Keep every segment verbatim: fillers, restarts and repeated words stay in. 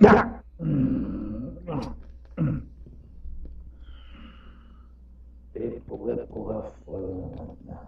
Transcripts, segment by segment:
Porra, porra, foda.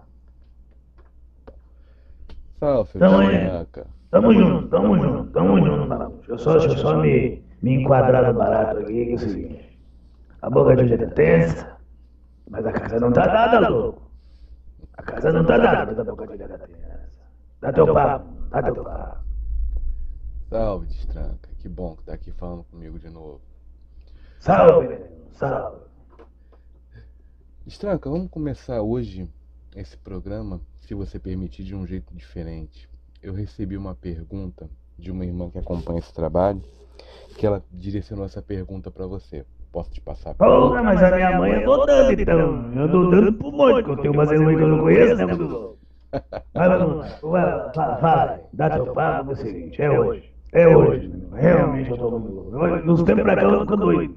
Salve, filho Tamo da aí. manhaca. Tamo junto, tamo junto, tamo junto, mano. Deixa eu só, deixa eu só me, me enquadrar no barato aqui, que é o seguinte. A boca de hoje tá tensa, mas a casa não tá dada, louco. A casa não tá dada, mas a boca de hoje tá tensa. Dá teu papo, dá teu papo. Salve, Destranca. Que bom que tá aqui falando comigo de novo. Salve, menino, salve. Destranca, vamos começar hoje esse programa, se você permitir, de um jeito diferente. Eu recebi uma pergunta de uma irmã que acompanha esse trabalho, que ela direcionou essa pergunta pra você. Posso te passar a pergunta? Porra, mas a minha mãe eu tô dando, então. Eu tô dando pro monte, porque eu tenho umas irmãs que eu não conheço, né, Bruno? Mas vamos lá, vai, fala, fala, dá teu papo, é o seguinte, é hoje. É hoje, menino. Realmente eu tô muito. Nos tempos pra cá eu nunca doido.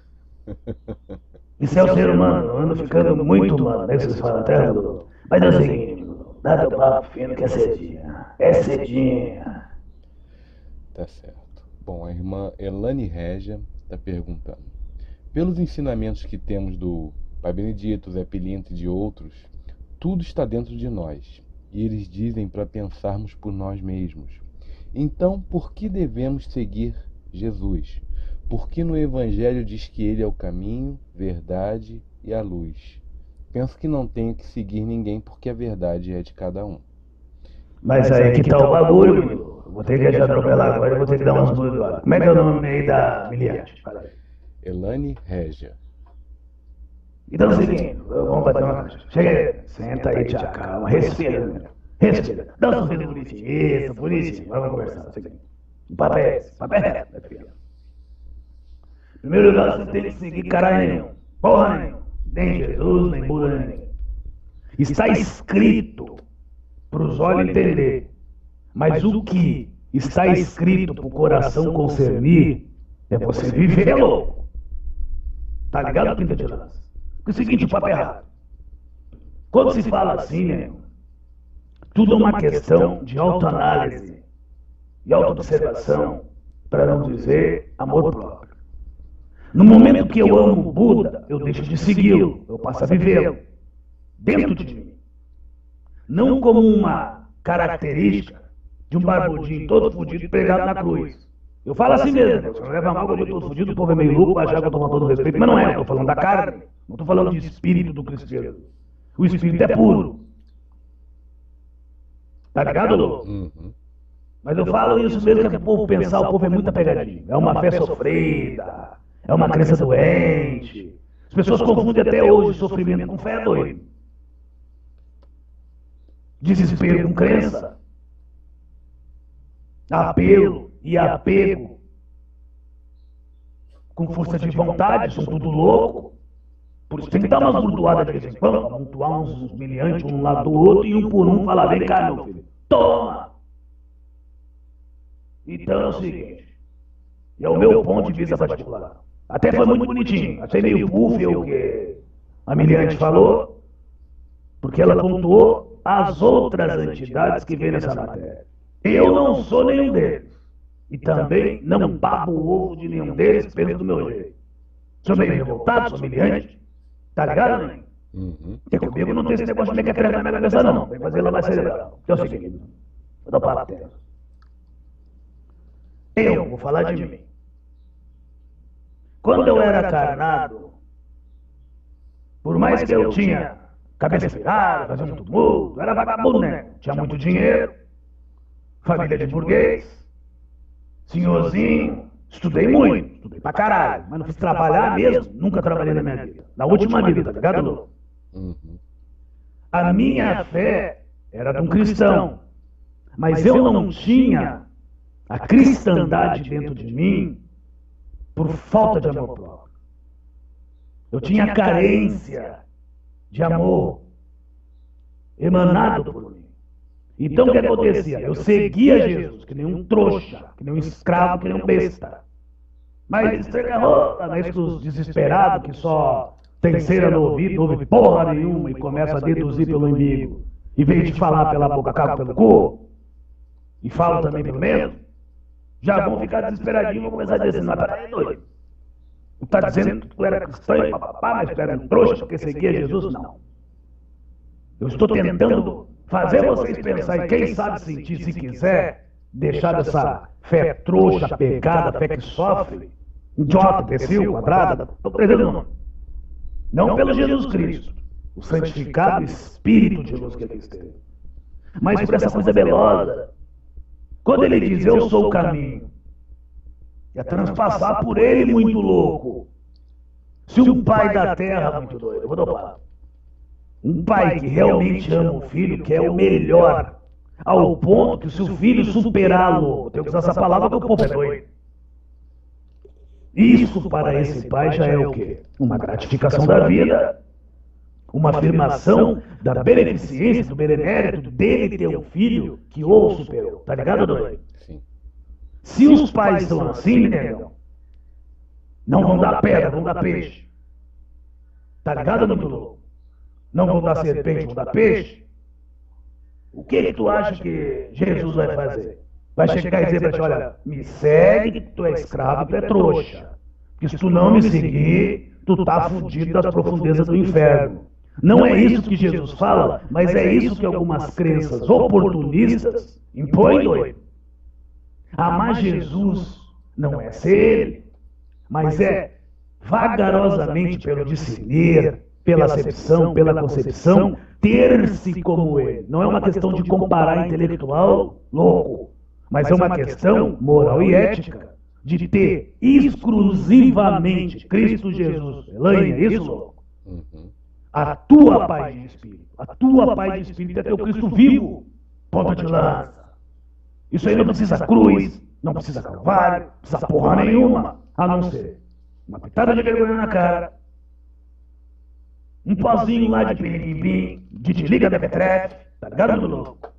Isso é o ser humano, eu ando ficando muito humano, né? Vocês falam até, Bruno. Mas é o seguinte, Bruno, dá teu papo fino que é cedinha. É cedinha. Tá certo. Bom, a irmã Elane Régia está perguntando: pelos ensinamentos que temos do Pai Benedito, Zé Pilintra e de outros, tudo está dentro de nós, e eles dizem para pensarmos por nós mesmos. Então, por que devemos seguir Jesus? Porque no Evangelho diz que ele é o caminho, verdade e a luz. Penso que não tenho que seguir ninguém porque a verdade é de cada um. Mas aí que tá o bagulho, meu. Vou ter que te atropelar agora e vou ter que dar umas burdoadas. Como é que é o nome aí da miliante? Fala aí. Elane Régia. Então é o seguinte, vamos bater uma coisa. Chega aí, senta aí, te acalma, respira, meu. Respira. Dá um sorriso bonitinho, isso, bonitinho. Vamos conversar. É o seguinte. O papo é esse, o papo é reto, meu filho. Em primeiro lugar, você não tem que seguir caralho nenhum. Porra nenhuma. Nem Jesus, nem Buda, nem ninguém. Está escrito para os olhos entender. Mas o que está escrito para o coração concernir é você viver, louco. Tá ligado, pinta de lança? Porque é o seguinte, o papo é errado. Quando se fala assim, né, tudo é uma questão de autoanálise e autoobservação, para não dizer amor próprio. No momento que eu amo o Buda, eu deixo de segui-lo, eu passo a vivê-lo dentro de mim. Não como uma característica de um barbudinho todo fudido pregado na cruz. Eu falo assim mesmo, você não leva mal que eu tô fudido, o povo é meio louco, vai achar que eu tô falando todo respeito, mas não é, eu tô falando da carne, não tô falando de espírito do cristianismo. O espírito é puro. Tá ligado, louco? Uhum. Mas eu falo isso mesmo que o povo pensar, o povo é muita pegadinha. É uma fé sofrida, é uma crença doente. As pessoas confundem até hoje sofrimento com fé, doido. Desespero com crença. Apelo e apego com força de vontade, são tudo louco. Por isso tem que dar umas burdoadas de vez em quando, amontoar uns miliantes um lado do outro e um por um falar, vem cá, meu filho, toma! Então é o seguinte, é o meu ponto de vista particular. Até foi muito bonitinho, achei meio puff o que a miliante falou, porque ela pontuou as outras entidades que vêm nessa matéria. Eu não sou nenhum deles. E também não babo o ovo de nenhum deles, penso do meu jeito. Sou meio revoltado, sou miliante. Tá ligado, né? Uhum. Porque comigo não tem esse negócio de mequetrefe na minha cabeça, não. Tem que fazer lá mais cerebral. Então é o seguinte, vou dar papo dela. Eu vou falar de mim. Quando eu era carnado, por mais que eu tinha cabeça virada, fazia muito tumulto, era vagabundo, né? Tinha muito dinheiro, família de burguês, senhorzinho, estudei muito, estudei pra caralho, mas não fiz trabalhar mesmo, nunca trabalhei na minha vida. Na última vida, tá ligado, Lô? Uhum. A minha fé era de um cristão, mas eu não tinha a cristandade dentro de mim por falta de amor próprio. Eu tinha carência de amor emanado por mim. Então o que acontecia? Eu seguia Jesus, que nem um trouxa, que nem um escravo, que nem um besta. Mas esses desesperados que só tem cera no ouvido, não ouve porra nenhuma e começa a deduzir pelo umbigo, em vez de falar pela boca, caga pelo cu, e fala também pelo menos. já vão ficar desesperadinhos e vão começar a dizer assim, mas peraí, doido. Tu tá dizendo que tu era cristão e papapá, mas tu era um trouxa porque seguia Jesus? Não. Eu estou tentando fazer vocês pensar e quem sabe sentir, se quiser, deixar dessa fé trouxa, pegada, fé que sofre, idiota, imbecil, quadrada, estou pretendendo não. Não pelo Jesus Cristo, o santificado Espírito de luz que ele esteve, mas por essa coisa velosa. Quando ele diz, eu sou o caminho, é transpassar por ele muito louco. Se um pai da terra muito doido, eu vou dar um papo. Um pai que realmente ama o filho, quer o melhor, ao ponto que se o filho superá-lo, tem que usar essa palavra que o povo é doido. Isso para esse pai já é o quê? Uma gratificação da vida. Uma afirmação da beneficência, do benemérito dele ter um filho que o superou. Tá ligado, doido? Sim. Se os pais são assim, negão, não vão dar pedra, vão dar peixe. Tá ligado, muito louco? Não vão dar serpente, vão dar peixe. O que que tu acha que Jesus vai fazer? Vai chegar e dizer pra ti, olha, me segue, que tu é escravo, tu é trouxa. Porque se tu não me seguir, tu tá fudido das profundezas do inferno. Não é isso que Jesus fala, mas é isso que algumas crenças oportunistas impõem, doido. Amar Jesus não é ser ele, mas é vagarosamente pelo discernir, pela acepção, pela concepção, ter-se como ele. Não é uma questão de comparar intelectual louco, mas é uma questão moral e ética de ter exclusivamente Cristo Jesus. Elaine, é isso, louco? Uhum. A tua paz de espírito, a tua paz de espírito é teu Cristo vivo, ponta de lança. Isso aí não precisa cruz, não precisa calvário, não precisa porra nenhuma, a não ser uma pitada de vergonha na cara, um pozinho lá de piripim, de te liga da Petrefe, tá ligado, meu louco?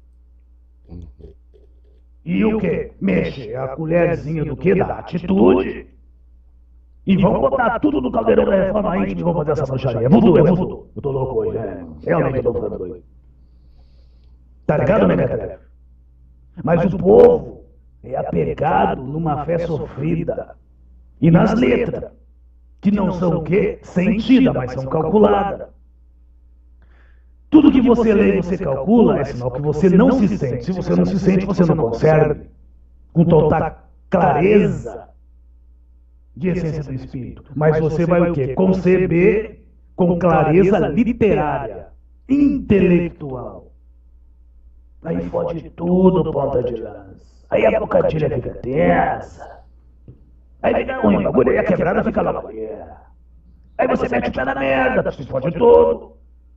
E o quê? Mexe a colherzinha do quê? Da atitude. E vão botar tudo no caldeirão da reforma íntima e vão fazer essa bruxaria. É voodoo, é voodoo. Eu tô louco hoje, é. Realmente eu tô falando doido. Tá ligado, né, Petrefe? Mas o povo é apegado numa fé sofrida. E nas letras, que não são o quê? Sentida, mas são calculadas. Tudo que você lê e você calcula é sinal que você não se sente. Se você não se sente, você não consegue. Com total clareza de essência do espírito. Mas você vai o quê? Conceber com clareza literária, intelectual. Aí fode tudo, ponta de lança. Aí a bocadilha fica tensa. Aí fica ruim, o bagulho aí a quebrada fica lá. Aí você mete o pé na merda, se fode todo.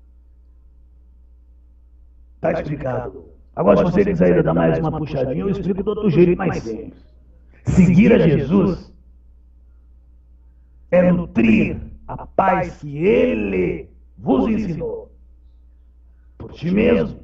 Tá explicado. Agora, se você quiser ainda dar mais uma puxadinha, eu explico do outro jeito mais simples. Seguir a Jesus é nutrir a paz que Ele vos ensinou por ti mesmo.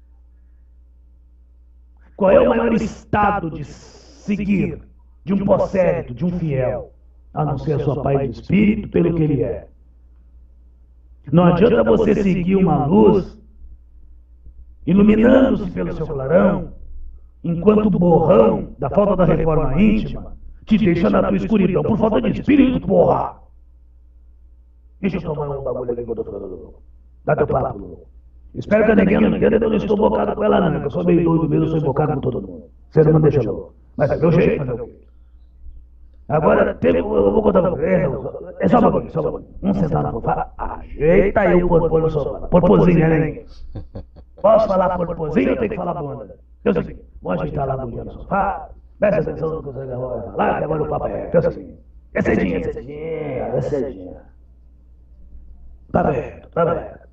Qual é o maior estado de seguir de um possédito, de um fiel, a não ser a sua paz de espírito pelo que ele é? Não adianta você seguir uma luz iluminando-se pelo seu clarão, enquanto o borrão da falta da reforma íntima te deixa na tua escuridão por falta de espírito, porra! Deixa eu tomar um bagulho ali que eu tô falando. Dá teu papo, louco. Espero que a neguinha não entenda que eu não estou bocado com ela, não. Que eu sou meio doido mesmo, eu sou embocado com todo mundo. Você não me deixa louco. Mas é meu jeito, fazer o quê? Agora, tem, eu vou contar pra você. É só um bagulho, só um bagulho. Um sentar no sofá, ajeita aí o porpô no sofá. Porpozinho, né, neguinho? Posso falar porpozinho ou tem que falar bunda? Eu sei o seguinte, vamos ajeitar lá a bundinha no sofá. Presta atenção no que você vai falar, que agora o papo é. Eu sei o seguinte, é cedinha, é cedinha, é cedinha. Tá aberto, tá aberto.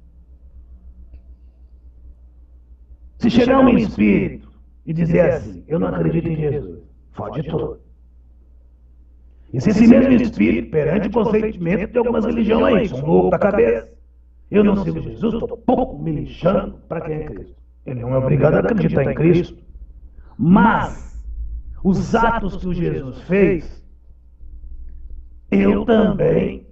Se chegar um espírito e dizer assim, eu não acredito em Jesus, fode tudo. E se esse mesmo espírito, perante o consentimento de algumas religiões aí, são loucos da cabeça, eu não sigo Jesus, estou pouco me lixando para quem é Cristo. Ele não é obrigado a acreditar em Cristo. Mas os atos que o Jesus fez, eu também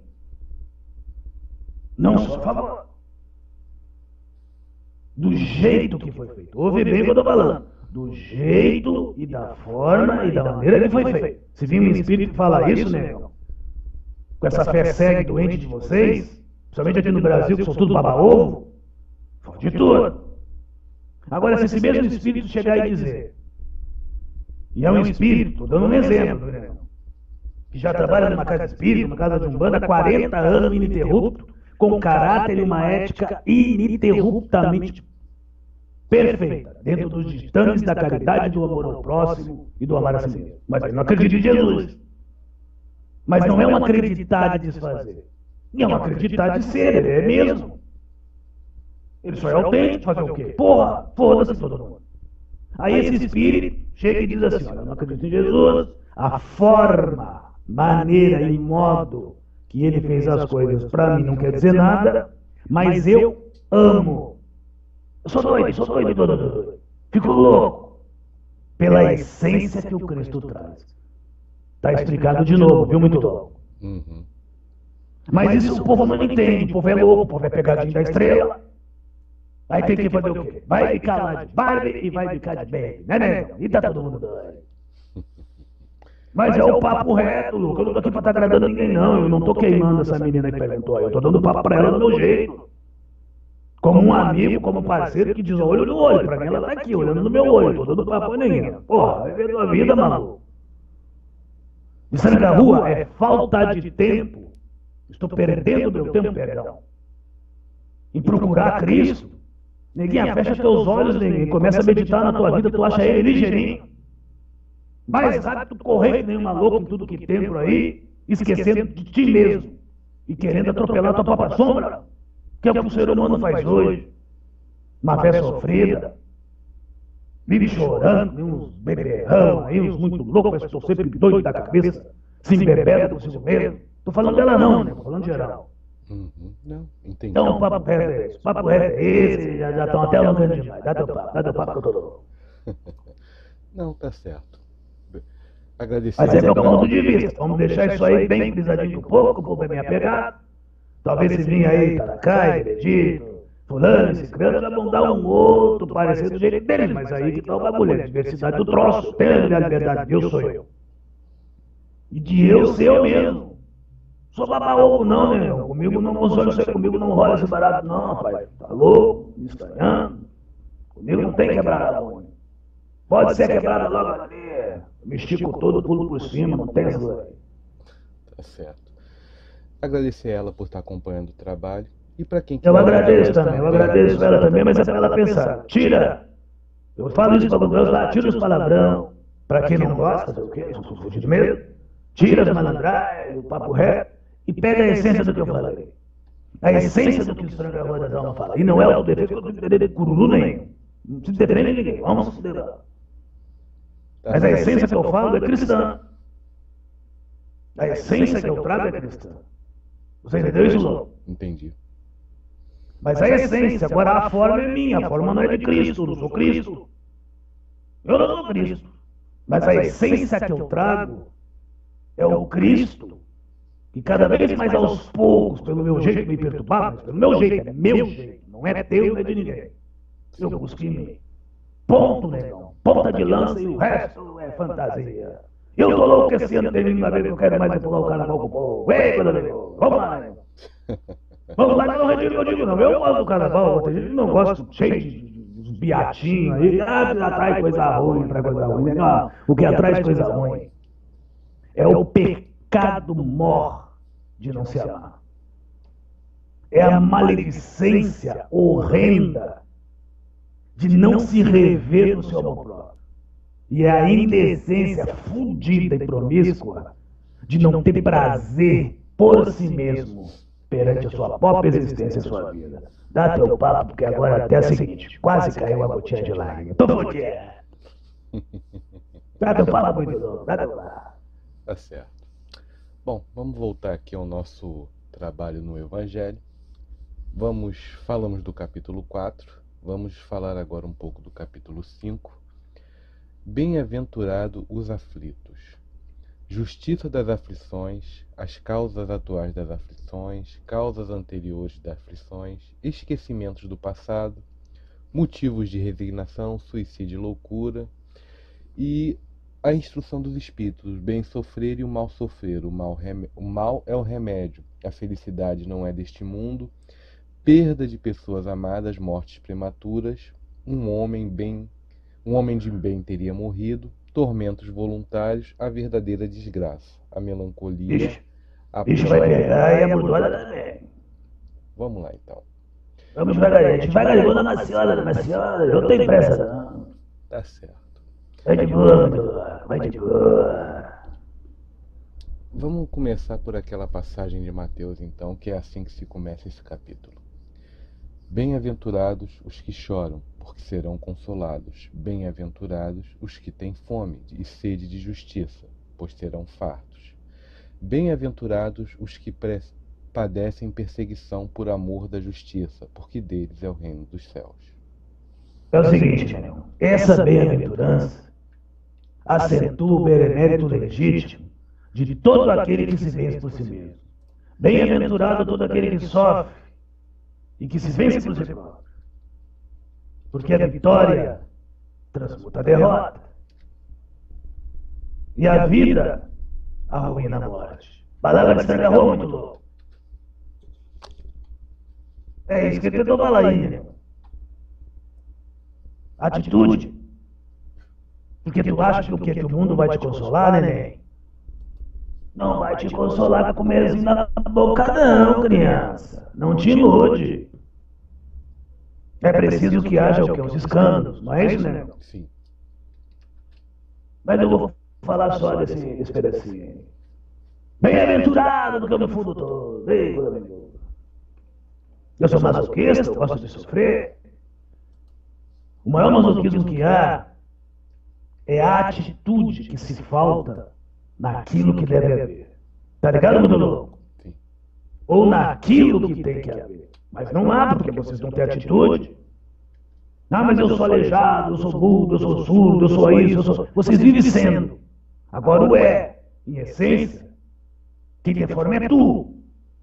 não sou a favor. Do jeito que foi feito. Ouve bem o que eu estou falando. do jeito e da forma e da maneira que foi feito. Se vir um espírito falar isso, negão, com essa fé cega e doente de vocês, principalmente aqui no Brasil, que são tudo baba-ovo, fode tudo. Agora, se esse mesmo espírito chegar e dizer, e é um espírito, estou dando um exemplo, né, que já trabalha numa casa espírita, numa casa de umbanda, há quarenta anos ininterrupto, com caráter e uma ética ininterruptamente perfeita, dentro dos ditames da caridade, do amor ao próximo e do amar a si mesmo. Mas ele não acredita em Jesus. Mas não é um acreditar de desfazer. É um acreditar de ser, ele é mesmo. Ele só é autêntico, fazer o quê? Porra, foda-se todo mundo. Aí esse espírito chega e diz assim, olha, eu não acredito em Jesus, a forma, maneira e modo que ele fez as coisas para mim não quer dizer nada, mas eu amo. Eu sou doido, sou doido, doido, doido. Fico louco pela essência que o Cristo traz. Está explicado de novo, viu, muito louco. Uhum. Mas isso o povo não entende, o povo é louco, o povo é pegadinho da estrela. Aí tem que fazer o quê? Vai ficar lá de Barbie e vai ficar de Baby, né, né? E tá todo mundo doido. Mas é o papo reto, Luca. Eu não tô aqui pra estar agradando ninguém, não. Eu não tô queimando essa menina que perguntou aí. Eu tô dando papo pra ela do meu jeito. Como um amigo, como um parceiro que diz olho no olho. Pra mim ela tá aqui, olhando no meu olho. Tô dando papo a ninguém. Porra, vai ver tua vida, maluco. De sair da rua é falta de tempo. Estou perdendo meu tempo, perdão. Em procurar Cristo. Neguinha, fecha teus olhos, neguinha. Começa a meditar na tua vida, tu acha ele ligeirinho. Mais rápido correr que nem um maluco em tudo que tem por aí, esquecendo de ti mesmo. E querendo atropelar tua própria sombra. Que é o que o ser humano faz hoje. Uma fé sofrida. Vive chorando, tem uns beberrão aí, uns muito loucos, mas estou sempre doido da cabeça, se embebendo consigo mesmo. Estou falando dela não, né? Estou falando geral. Uhum. Não, entendi. Então, o papo reto é esse. O papo reto é esse, já estão até alongando demais. Dá teu papo, dá teu papo que eu tô louco. Não, tá certo. Agradecer. Mas é meu ponto de vista. Vamos deixar isso aí bem frisadinho com o povo, que o povo é bem apegado. Talvez se vir aí, Taracai, Benedito, fulano, esse crânio, já vão dar um outro parecer do jeito deles. Mas aí que tá o bagulho, a diversidade do troço. Tem a liberdade de eu sou eu. E de eu ser eu mesmo. Sou baba-ovo não, né? Comigo não funciona, você comigo não rola esse barato não, rapaz. Tá louco, me estranhando. Comigo não tem quebrada a unha. Pode ser quebrada logo ali. Me estico todo, pulo por cima, não tem essa. Tá certo. Agradecer a ela por estar acompanhando o trabalho. E para quem Eu agradeço também, eu agradeço ela também, mas é pra ela pensar. Tira! Eu falo isso para os meus lá, tira os palavrão. Pra quem não gosta, fazer o quê? Eu sou fudido mesmo. Tira as malandragens, o papo reto. E pega a essência do que eu falei. A essência do que o estranho da Rua das Almas fala. E não é o defeito, eu não defendo de cururu nenhum. Não se defende ninguém, vamos se defender. Mas a essência que eu falo é cristã. A essência que eu trago é cristã. Você entendeu isso, Lô? Entendi. Mas a essência, agora a forma é minha, a forma não é de Cristo, eu não sou Cristo. Eu não sou Cristo. Mas a essência que eu trago é o Cristo. E cada vez mais aos poucos, pelo meu jeito me perturbar, mas pelo meu jeito, é meu jeito, não é teu, não é de ninguém. Eu busco em mim. Ponto, negão. Ponta de lança e o resto é fantasia. Eu tô louco que esse ano termina uma vez que eu quero mais é pular o carnaval com o povo. Ei, quando eu vamos lá, negão. Vamos lá, não retiro o que eu digo, não. Eu gosto do carnaval, tem gente que não gosta, cheio de biatinhos aí. Ah, atrai coisa ruim, atrai coisa ruim. Não, o que atrai coisa ruim é o pecado mor de não se amar. É a maledicência horrenda de não se rever no seu amor próprio. E é a indecência fudida e promíscua de não ter prazer por si mesmo perante a sua própria existência e a sua vida. Dá teu papo, porque agora até é o seguinte, quase caiu a gotinha de lágrima. Tô fodido. Dá teu papo, muito louco, dá teu papo. Tá certo. Bom, vamos voltar aqui ao nosso trabalho no Evangelho. Vamos, falamos do capítulo quatro, vamos falar agora um pouco do capítulo cinco. Bem-aventurado os aflitos. Justiça das aflições, as causas atuais das aflições, causas anteriores das aflições, esquecimentos do passado, motivos de resignação, suicídio e loucura, e a instrução dos espíritos, o bem sofrer e o mal sofrer. O mal, o mal é o remédio, a felicidade não é deste mundo, perda de pessoas amadas, mortes prematuras, um homem bem, um homem de bem teria morrido, tormentos voluntários, a verdadeira desgraça, a melancolia, Ixi, a ixi, vai pegar e a burdoada também. Vamos lá, então. Vamos devagarinho, devagarinho, dona senhora, dona senhora, eu não tenho pressa não. Tá certo. Vai de boa, meu louco, vai de boa. Vamos começar por aquela passagem de Mateus, então, que é assim que se começa esse capítulo. Bem-aventurados os que choram, porque serão consolados. Bem-aventurados os que têm fome e sede de justiça, pois serão fartos. Bem-aventurados os que padecem perseguição por amor da justiça, porque deles é o reino dos céus. É o seguinte, meu irmão, essa bem-aventurança acentua o benemérito legítimo de todo aquele que se vence por si mesmo. Bem-aventurado todo aquele que sofre e que se vence por si próprio. Porque a vitória transmuta a derrota. E a vida arruína a morte. Palavra de estragarrou muito louco. É isso que ele tentou falar aí, né? Atitude. Porque tu acha que o que, que o mundo vai te consolar, neném? Não vai te consolar com comerzinho na boca não, criança. Não te ilude. É preciso que haja o que? Os escândalos, não é isso, né? Sim. Mas eu vou falar só desse, desse pedacinho. Bem-aventurado do que eu me fundo todo. Eu sou masoquista, eu gosto de sofrer. O maior masoquismo que há é a atitude que se falta naquilo que deve haver. Tá ligado, meu louco? Sim. Ou naquilo que tem que haver. Mas não há, porque vocês não têm atitude. Ah, mas eu sou aleijado, eu sou burro, eu sou surdo, eu sou isso, eu sou... Vocês vivem sendo. Agora o é, em essência, quem deforma é tu.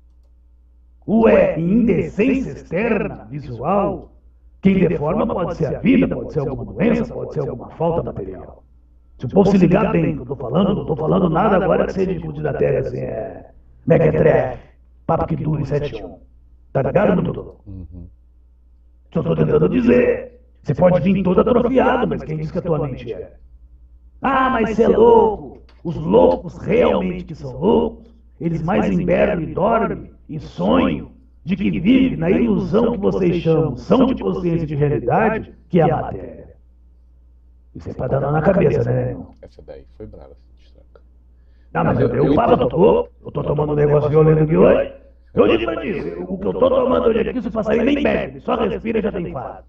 O é, em indecência externa, visual, quem deforma pode ser a vida, pode ser alguma doença, pode ser alguma falta material. Se o povo se ligar bem que eu estou falando, não estou falando nada agora de ser de culto da terra, assim, é... mequetrefe, papo que dure sete um. Tá ligado, meu doutor? Uhum. Só estou tentando dizer. Você pode vir todo atrofiado, mas quem diz que a tua mente é? Ah, mas você é louco. Os loucos realmente que são loucos, eles mais invernam e dormem e sonham de que vivem na ilusão que vocês chamam são de consciência e de realidade, que é a matéria. Isso é pra dar nó na cabeça, né, irmão? Essa daí foi brava, essa destaca. Não, mas eu, eu, falo, eu tô, eu tô tomando um negócio violento aqui hoje. Eu digo pra ti, o que eu tô tomando hoje aqui, se passar aí, nem bebe, só respira e já tem fado.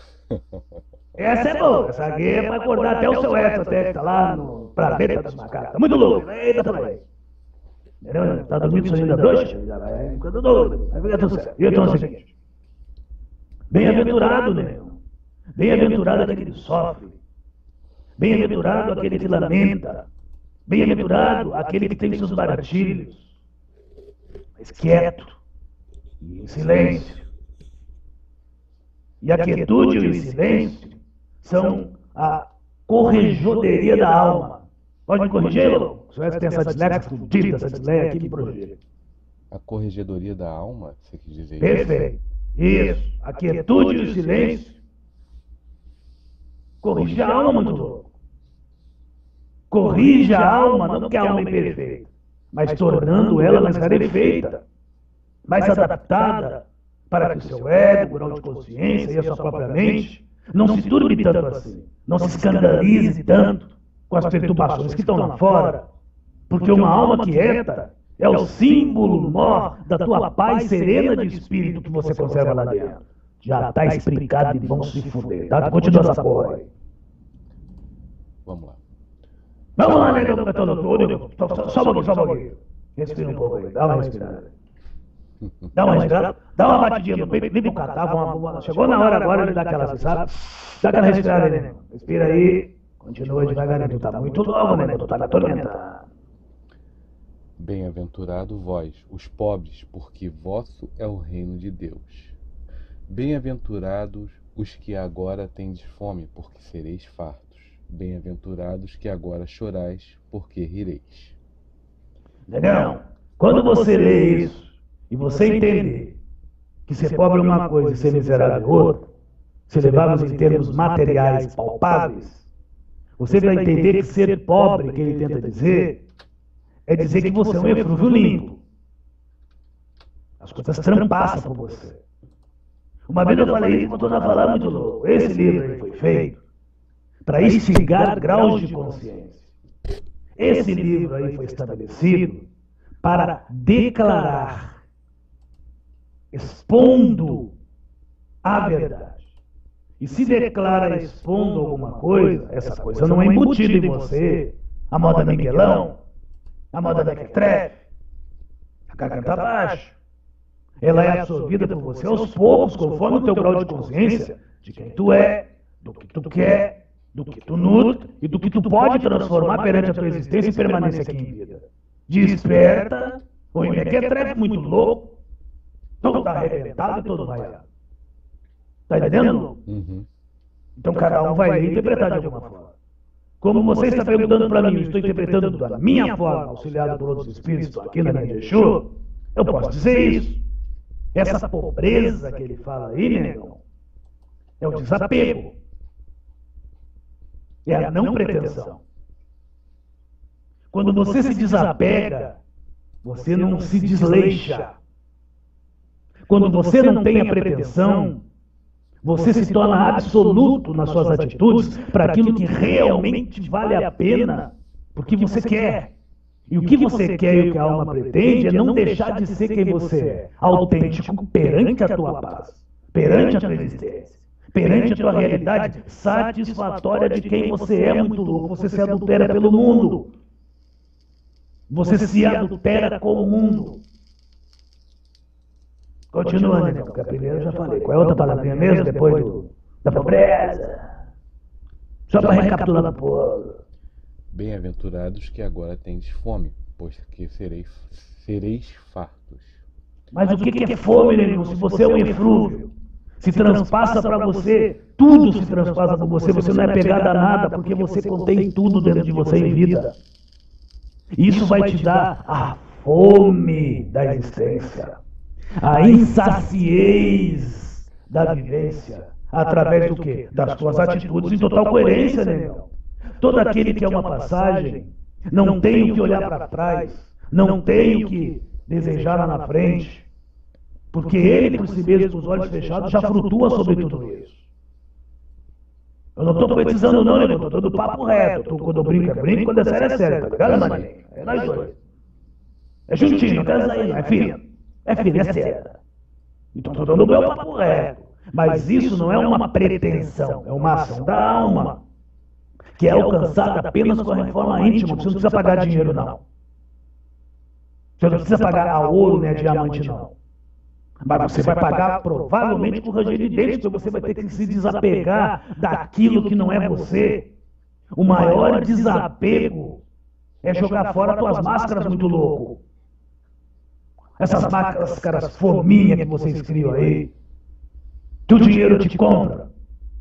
Essa é boa, essa aqui é pra acordar até o seu Edson, até que tá lá no planeta dos macacos. Tá muito louco, eita também. Entendeu? Tá dormindo sonhando da noite? Já vai ficando doido, vai ficar tudo certo. E então é o seguinte, bem-aventurado, né? Bem-aventurado aquele que sofre. Bem-aventurado aquele que lamenta. Bem-aventurado aquele que tem seus baratilhos. Mas quieto, e em silêncio. E a quietude e o silêncio são a corregedoria da alma. Pode me corrigir, Lô? O senhor tem essa dislexia fudida, essa dislexia aqui me corrigir. A corregedoria da alma, você quis dizer isso? Perfeito. Isso. A quietude e o silêncio corrige a alma, muito louco. Corrige a alma, não que a alma é imperfeita, mas tornando ela mais rarefeita, mais adaptada, para que o seu ego, o grau de consciência e a sua própria mente não se turbe tanto assim, não se escandalize tanto com as perturbações que estão lá fora, porque uma alma quieta é o símbolo maior da tua paz serena de espírito que você conserva lá dentro. Já está explicado e vão se fuder, tá? Continua essa porra aí. Vamos lá. Vamos lá, negão, só um pouquinho, só um pouquinho. Respira um pouco aí, dá uma respirada. Dá uma respirada, dá uma batidinha no peito, limpa o catarro, uma, uma, chegou na hora agora de dar aquela, sabe? Dá aquela respirada aí, né? Respira aí, continua devagarinho, tu tá muito louco, né? Tu tá me atormentando. Bem-aventurado vós, os pobres, porque vosso é o reino de Deus. Bem-aventurados os que agora tendes fome, porque sereis fartos. Bem-aventurados que agora chorais, porque rireis. Negão, quando você lê isso e você entender que ser pobre é uma coisa e ser miserável é outra, se levarmos em termos materiais palpáveis, você vai entender que ser pobre, que ele tenta dizer, é dizer que você é um eflúvio limpo. As coisas trampassam por você. Uma vez eu falei isso, mas eu estou falando muito louco. Esse livro aí foi feito para instigar graus de consciência. Esse livro aí foi estabelecido para declarar, expondo a verdade. E se declara expondo alguma coisa, essa coisa não é embutida em você, a moda Miguelão, a moda da Mequetrefe, a garganta baixa. Ela é absorvida por você aos poucos, conforme o teu grau de consciência de quem tu é, do que tu quer, do que tu nutre e do que tu pode transformar perante a tua existência e permanência aqui em vida. Desperta, o Mequetrefe muito louco, todo arrebentado e todo vaiado. Tá entendendo? Uhum. Então cada um vai ler e interpretar de alguma forma. Como você está perguntando para mim, eu estou interpretando da minha forma, auxiliado por outros espíritos aqui na minha Exu, eu posso dizer isso. Essa pobreza que ele fala aí, negão, é o desapego. É a não pretensão. Quando você se desapega, você não se desleixa. Quando você não tem a pretensão, você se torna absoluto nas suas atitudes para aquilo que realmente vale a pena, porque você quer. E o que você quer e o que a alma pretende é não deixar de ser quem você é, autêntico perante a tua paz, perante a tua existência, perante a tua realidade satisfatória de quem você é muito louco. Você se adultera pelo mundo. Você se adultera com o mundo. Continuando, então, porque a primeira eu já falei. Qual é a outra palavrinha mesmo, depois do, da pobreza? Só para recapitular a porra. Bem-aventurados que agora tendes fome, pois que sereis, sereis fartos. Mas o que, que é fome, negão? Se você é um eflúvio, se transpassa para você, tudo se transpassa para você, você não é pegado a nada, porque você contém tudo dentro de você em vida. Isso vai te dar a fome da existência, a insaciez da vivência, através do quê? Das tuas atitudes em total coerência, negão. Todo aquele que é uma passagem, não tem o que olhar para trás, não tem o que desejar lá na frente, porque ele, por si mesmo, com os olhos fechados, já flutua sobre tudo isso. Eu não estou poetizando não, nego, estou dando papo reto. Tô, quando eu brinco é brinco, quando é sério é sério, tá ligado, maninho? É nós dois. É juntinho, não quero sair, não, é fino. É fino, é sério. Então estou dando o meu papo reto. Mas isso não é uma pretensão, é uma ação da alma, que é alcançada apenas com a reforma íntima. Você não precisa pagar dinheiro, não. Você não precisa pagar a ouro, nem a diamante, não. Mas você vai pagar provavelmente com ranger de dentes, porque você vai ter que se desapegar daquilo que não é você. O maior desapego é jogar fora tuas máscaras, muito louco. Essas máscaras fominha que você escreve aí, que o dinheiro te compra.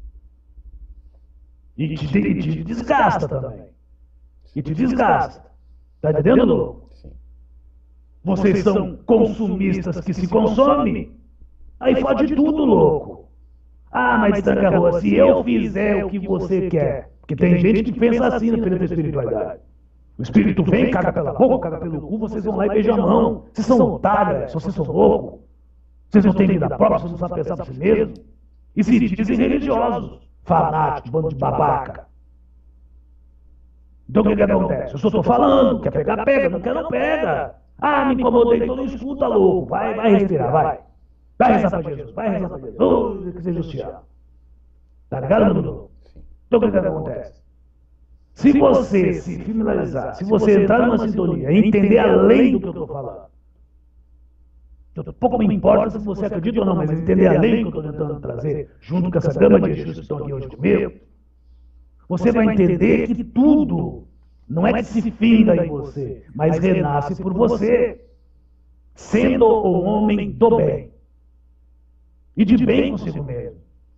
E te, e te desgasta também. E te desgasta. Tá entendendo, louco? Vocês são consumistas que se consomem. Aí fode tudo, louco. Ah, mas Tanca Rua, se eu fizer o que você quer. Porque tem gente que pensa assim na frente da espiritualidade. O espírito vem, caga pela boca, caga pelo cu, vocês vão lá e beijam a mão. Vocês são otários, vocês são loucos. Vocês não têm vida própria, vocês não sabem pensar por si mesmo. E se dizem religiosos, fanáticos, bando de babaca. Então o que, que acontece? Eu só estou falando, quer pegar, pega, não quer, não pega. Ah, me incomodei, então não escuta, louco. Vai, vai respirar, vai. Vai rezar pra Jesus, vai rezar pra Jesus. Oh, que seja justiça. Tá ligado, Dudu? Então o que, que acontece? Se você se finalizar, se você entrar numa sintonia e entender além do que eu estou falando, eu pouco me importa se você acredita ou não, mas entender além do que eu estou tentando trazer, junto com essa gama de Jesus que estão aqui hoje comigo, você vai entender que tudo não é que se finda em você, mas renasce por você, sendo o homem do bem. E de bem consigo mesmo.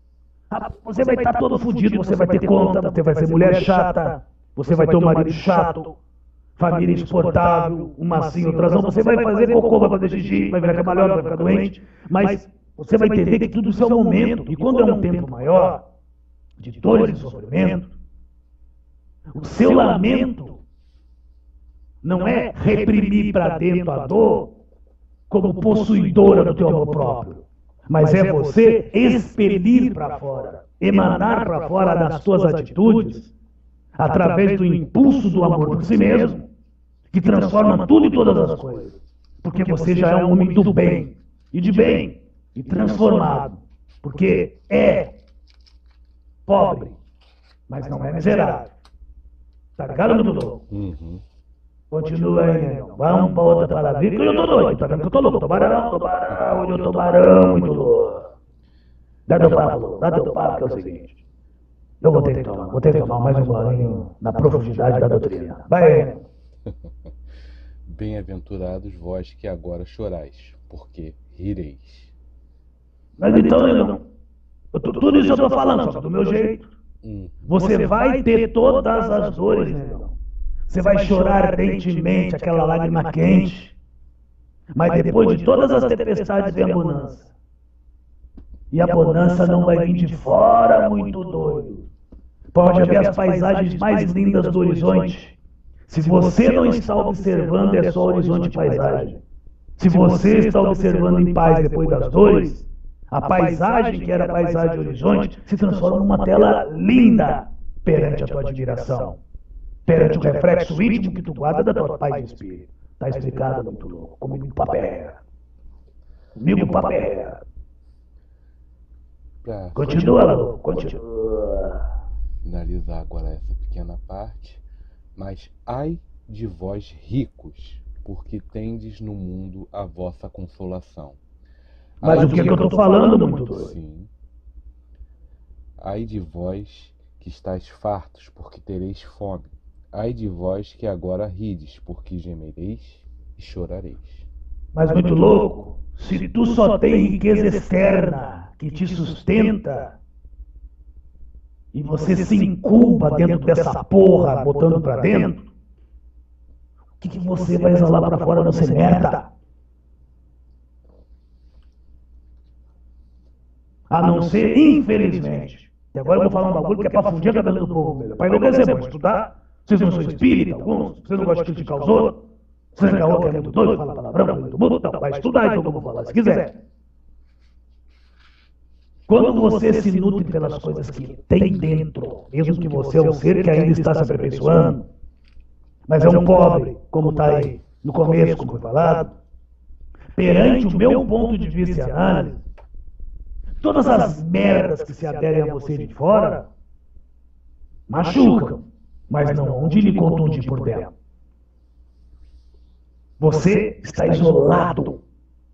Ah, você vai estar todo fudido, você vai ter conta, você vai ser mulher chata, você vai ter um marido chato, família insuportável, um massinho, um trasão, você vai fazer cocô, vai fazer xixi, vai virar cambalhota, vai ficar doente, mas você vai entender que tudo isso é um momento, e quando é um tempo maior, de dores e sofrimento, o seu lamento não é reprimir para dentro a dor como possuidora do teu amor próprio, mas é você expelir para fora, emanar para fora das tuas atitudes, através do impulso do amor por si mesmo, que transforma tudo e todas as coisas, porque você já é um homem do bem, e de bem, e transformado, porque é pobre, mas não é miserável. Tá ligado, meu doutor? Uhum. Continua aí, negão. Vamos pra outra palavrinha, que eu tô doido, tá vendo que eu tô louco? Tubarão, tubarão, hoje eu tô tubarão, muito louco. Dá teu papo, dá teu papo, que é o seguinte. Eu vou ter que tomar, vou ter que tomar mais um golinho na profundidade da doutrina. Vai aí, negão. Bem-aventurados vós que agora chorais, porque rireis. Mas então, negão, eu tô- tudo isso eu tô falando, só que do meu jeito. Hum. Você vai ter todas as dores, negão. Você vai chorar ardentemente, aquela lágrima quente. Mas depois de todas as tempestades vem a bonança. E a bonança não vai vir de fora muito doido. Pode haver as paisagens mais lindas do horizonte. Se você não está observando, é só horizonte e paisagem. Se você está observando em paz depois das dores, a paisagem que era paisagem de horizonte se transforma numa tela linda perante a tua admiração. Perante o reflexo íntimo que tu guarda da tua paz de espírito. Está explicado, muito louco. Comigo o papo é reto. Comigo o papo é reto. Para Continua, louco. Continua. finalizar agora essa pequena parte, mas ai de vós ricos, porque tendes no mundo a vossa consolação. Mas Ai o que, de- que eu estou falando, muito doido? Sim. Ai de vós que estáis fartos, porque tereis fome. Ai de vós que agora rides, porque gemereis e chorareis. Mas muito louco, se tu só tem riqueza externa que te sustenta e você se incuba dentro dessa porra, botando pra dentro, o que, que você vai exalar pra fora não ser merda? A não ser, infelizmente. E agora eu vou falar um bagulho que é pra fundir a cabeça do povo mesmo. Pra enlouquecer, vou estudar. Vocês não são espírita, alguns, vocês não gostam de criticar os outros. Você não é que é muito doido, fala palavrão, é muito mudo, então vai estudar então que eu vou falar, se quiser. Quando você se nutre pelas coisas que tem dentro, mesmo que você é um ser que ainda está se aperfeiçoando, mas é um pobre, como está aí no começo, como foi falado, perante o meu ponto de vista e análise, todas as merdas que se aderem a você de fora machucam, mas não vão de lhe contundir por dentro. Você está isolado.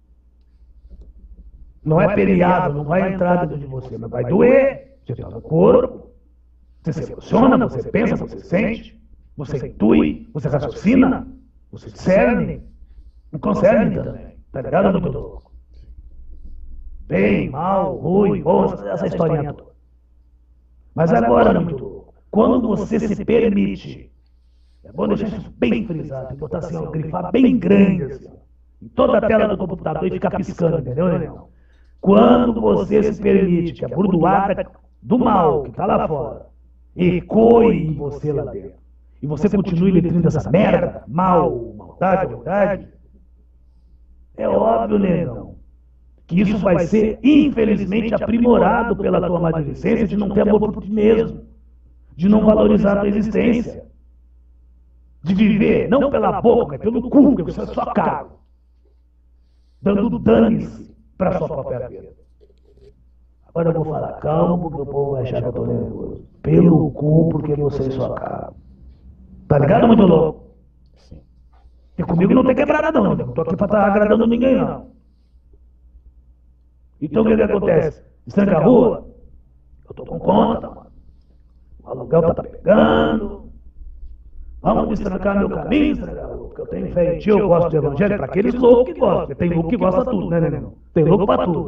Não é periado, não vai entrar dentro de você, mas vai doer. Você está no corpo, você se emociona, você pensa, você sente, você intui, você raciocina, você discerne, não concerne também. Tá ligado, muito louco? Bem, mal, ruim, bom, essa, essa historinha toda. Mas agora, muito louco, quando você se permite, é bom deixar isso bem frisado, tem que botar assim, ó, grifar bem grande, assim, ó, em toda a tela do computador e ficar piscando, entendeu, irmão? Quando você se permite que a burdoada do mal que está lá fora ecoe em você lá dentro, e você continue nutrindo essa merda, mal, maldade, maldade, é óbvio, negão, que isso vai ser, infelizmente, aprimorado pela tua maledicência de não ter amor por ti mesmo, de não valorizar a tua existência, de viver, não pela boca, mas pelo cu, porque você é só cago, dando dane-se para a sua própria vida. Agora eu vou falar calmo, porque o povo vai achar que eu tô nervoso. Pelo cu, porque você só cago. Tá ligado, muito louco? Sim. E comigo não tem quebrada não, não tô aqui pra estar agradando ninguém, não. Então o que, que acontece? Estanca a rua, eu tô com conta, mano. O aluguel tá pegando. Vamos destrancar meu caminho, estrancar a rua, porque eu tenho fé em ti, eu gosto do evangelho, para aqueles loucos que gostam, porque tem louco que gosta de tudo, né, né, né? Tem louco para tudo.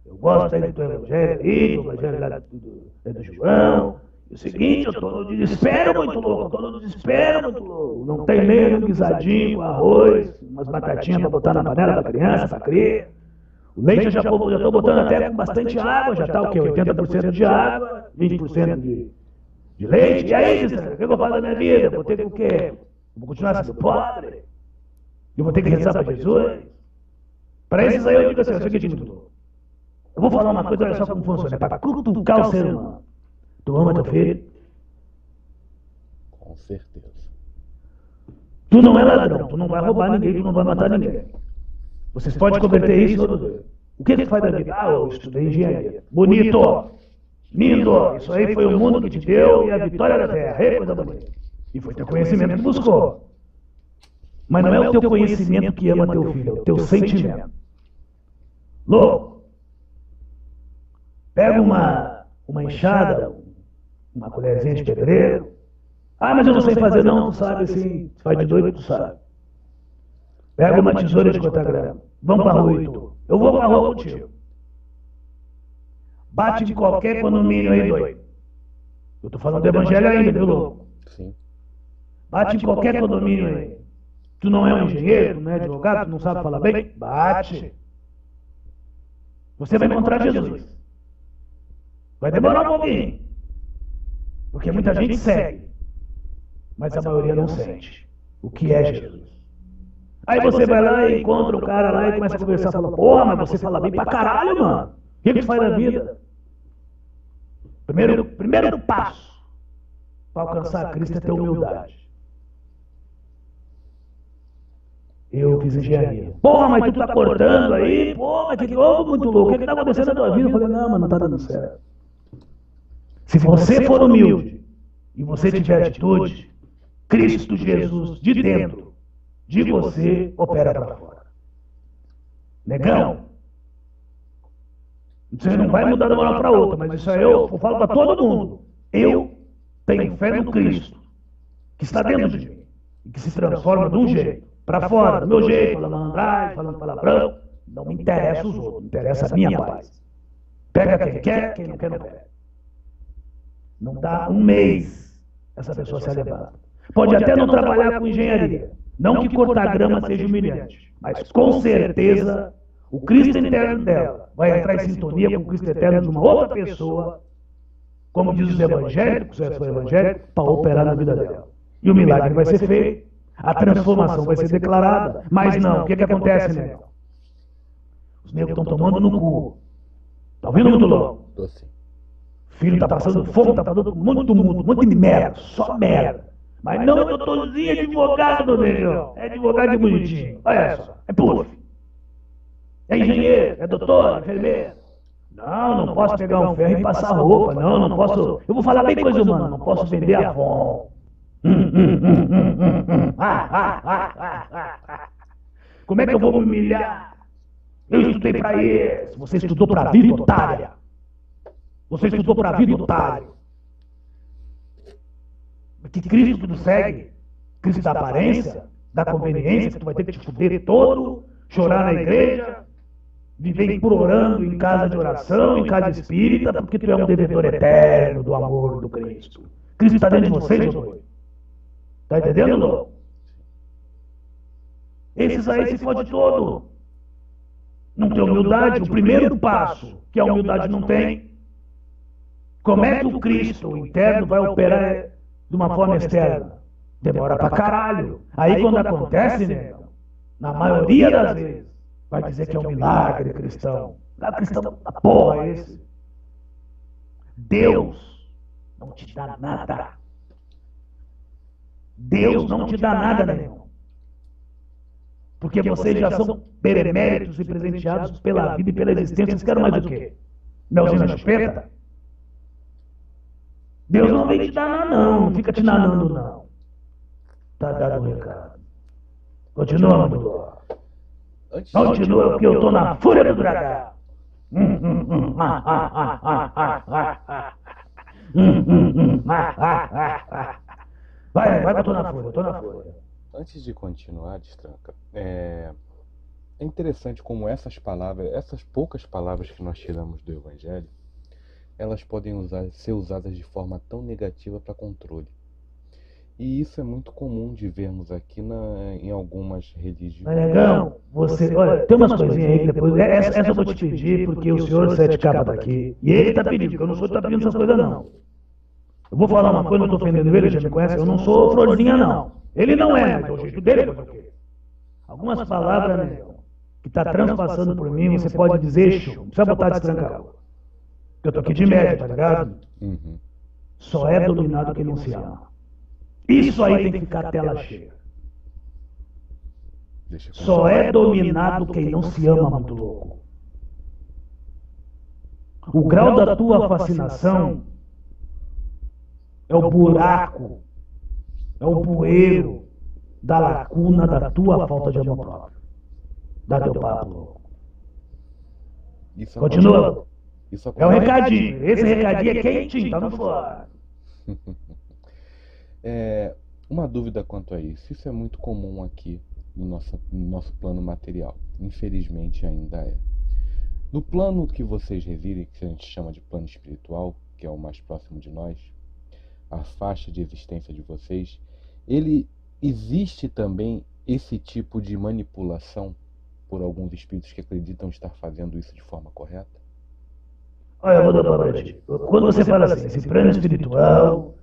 Eu gosto aí do teu evangelho aí, do evangelho lá do, do, do João. E o seguinte, eu tô no desespero muito louco, eu tô no desespero muito louco. Não tem nem um guisadinho com arroz, umas batatinhas pra botar na panela pra criança, pra criar. O leite eu já estou botando até com bastante água, já está o quê? oitenta por cento de água, vinte por cento de, de leite. E aí, Cícero, o que eu faço da minha vida? Vou ter que o quê? Vou continuar sendo pobre? Eu vou ter que rezar para Jesus? Para esses aí eu digo assim, é o seguinte, muito. Eu vou falar uma coisa, olha só como funciona. É para cutucar o ser humano. Tu ama teu filho? Com certeza. Tu não é ladrão, tu não vai roubar ninguém, tu não vai matar ninguém. Vocês podem converter isso todos dois. O que que tu faz da vida? Ah, eu estudei engenharia. Bonito! Lindo! Isso aí foi o mundo que te deu e a vitória da terra. É coisa bonita. E foi teu conhecimento que buscou. Mas não é o teu conhecimento que ama teu filho, é o teu sentimento. Louco! Pega uma, uma enxada, uma colherzinha de pedreiro. Ah, mas eu não sei fazer não, tu sabe assim, faz de doido, tu sabe. Pega uma tesoura de cortar grama. Vamos pra rua e tu. Eu vou pra rua contigo. Bate em qualquer condomínio aí, doido. Eu tô falando do evangelho ainda, viu, louco? Sim. Bate em qualquer condomínio aí. Tu não é um engenheiro, tu não é advogado, tu não sabe falar bem? Bate. Você vai encontrar Jesus. Vai demorar um pouquinho. Porque muita gente segue. Mas a maioria não sente o que é Jesus. Aí você vai lá e encontra o cara lá e começa a conversar e fala, porra, mas você fala bem pra caralho, mano. O que que tu faz na vida? Primeiro, primeiro passo para alcançar Cristo é ter humildade. Eu fiz engenharia. Porra, mas tu tá cortando aí? Porra, que louco, muito louco. O que que tá acontecendo na tua vida? Eu falei, não, mas não tá dando certo. Se você for humilde e você tiver atitude, Cristo Jesus de dentro de você opera para fora. Negão, você não vai mudar de uma hora para outra, mas isso é eu, eu falo para todo mundo. Eu tenho fé no Cristo, que está dentro de mim, e que se transforma de um jeito para fora, do meu jeito, falando malandragem, falando palavrão. Não me interessa os outros, me interessa a minha paz. Pega quem quer, quem não quer, não pega. Não dá um mês, essa pessoa se levanta. Pode até não trabalhar com engenharia. Não que cortar grama seja humilhante, mas com certeza o Cristo interno dela vai entrar em sintonia com o Cristo eterno de uma outra pessoa, como diz os evangélicos, eu sou evangélico, para operar na vida dela. E o milagre vai ser feito, a transformação vai ser declarada. Mas não, o que que acontece, né? Os negros estão tomando no cu. Tá ouvindo muito louco? Tô sim. Filho tá passando fome, tá passando muito, muito, muito de merda, só merda. Mas não é doutorzinho, é advogado, negão. É advogado de bonitinho. Olha só, é puff. É engenheiro, é doutor, é enfermeiro. Não, não posso pegar um ferro e passar roupa. Não, não posso. Eu vou falar bem coisa humana, não posso vender a fome. Como é que eu vou me humilhar? Eu estudei pra isso. Você estudou pra vida, otária. Você estudou pra vida, otário. Que Cristo que nos segue, Cristo da aparência, da conveniência, que tu vai ter que te fuder todo, chorar na igreja, viver implorando em casa de oração, em casa espírita, porque tu é um devedor eterno do amor do Cristo. Cristo está dentro de vocês, doido. Está entendendo, louco? Esses aí se fode todo. Não tem humildade, o primeiro passo, que a humildade não tem. Como é que o Cristo interno vai operar de uma forma externa? Demora pra caralho. Aí quando acontece, né, na maioria das vezes, vai dizer que é um milagre cristão. Milagre cristão da porra é esse. Deus não te dá nada. Deus não te dá nada, né, irmão? Porque vocês já são beneméritos e presenteados pela vida e pela existência. Vocês querem mais o quê? Melzinho na chupeta? Deus não vem te dar nada, não. Não fica te nanando, não. Tá dado o recado. Continua, meu. Continua, porque eu tô na fúria do dragão. Vai, vai que eu tô na fúria, eu tô na fúria. Antes de continuar, Destranca, é... é interessante como essas palavras, essas poucas palavras que nós tiramos do Evangelho, elas podem usar, ser usadas de forma tão negativa para controle. E isso é muito comum de vermos aqui na, em algumas religiões. Mas, negão, você, olha, tem umas coisinhas aí que depois, essa, essa eu vou te pedir porque o senhor Sete Capa tá aqui. E ele tá pedindo, porque eu não sou de tá pedindo essas coisas não. Eu vou falar uma coisa, não tô ofendendo ele, ele já me conhece, eu não sou florzinha não. Ele não é, mas é o jeito dele, fazer o quê? Algumas palavras, negão, que tá transpassando por mim, você pode dizer, Exu, não precisa botar de tranca-rua. Eu tô aqui de média, tá ligado? Uhum. Só é dominado quem não se ama. Isso aí tem que ficar a tela cheia. Só é dominado quem não se ama, muito louco. O grau da tua fascinação é o buraco, é o bueiro da lacuna da tua falta de amor próprio. Dá teu papo, louco. Isso Continua. Isso é um recadinho. Esse recadinho é quentinho, tá no fora. É, uma dúvida quanto a isso. Isso é muito comum aqui no nosso, no nosso plano material. Infelizmente ainda é. No plano que vocês residem, que a gente chama de plano espiritual, que é o mais próximo de nós, a faixa de existência de vocês, ele existe também esse tipo de manipulação por alguns espíritos que acreditam estar fazendo isso de forma correta? Olha, eu vou dar para ti. Quando você fala assim, esse plano espiritual,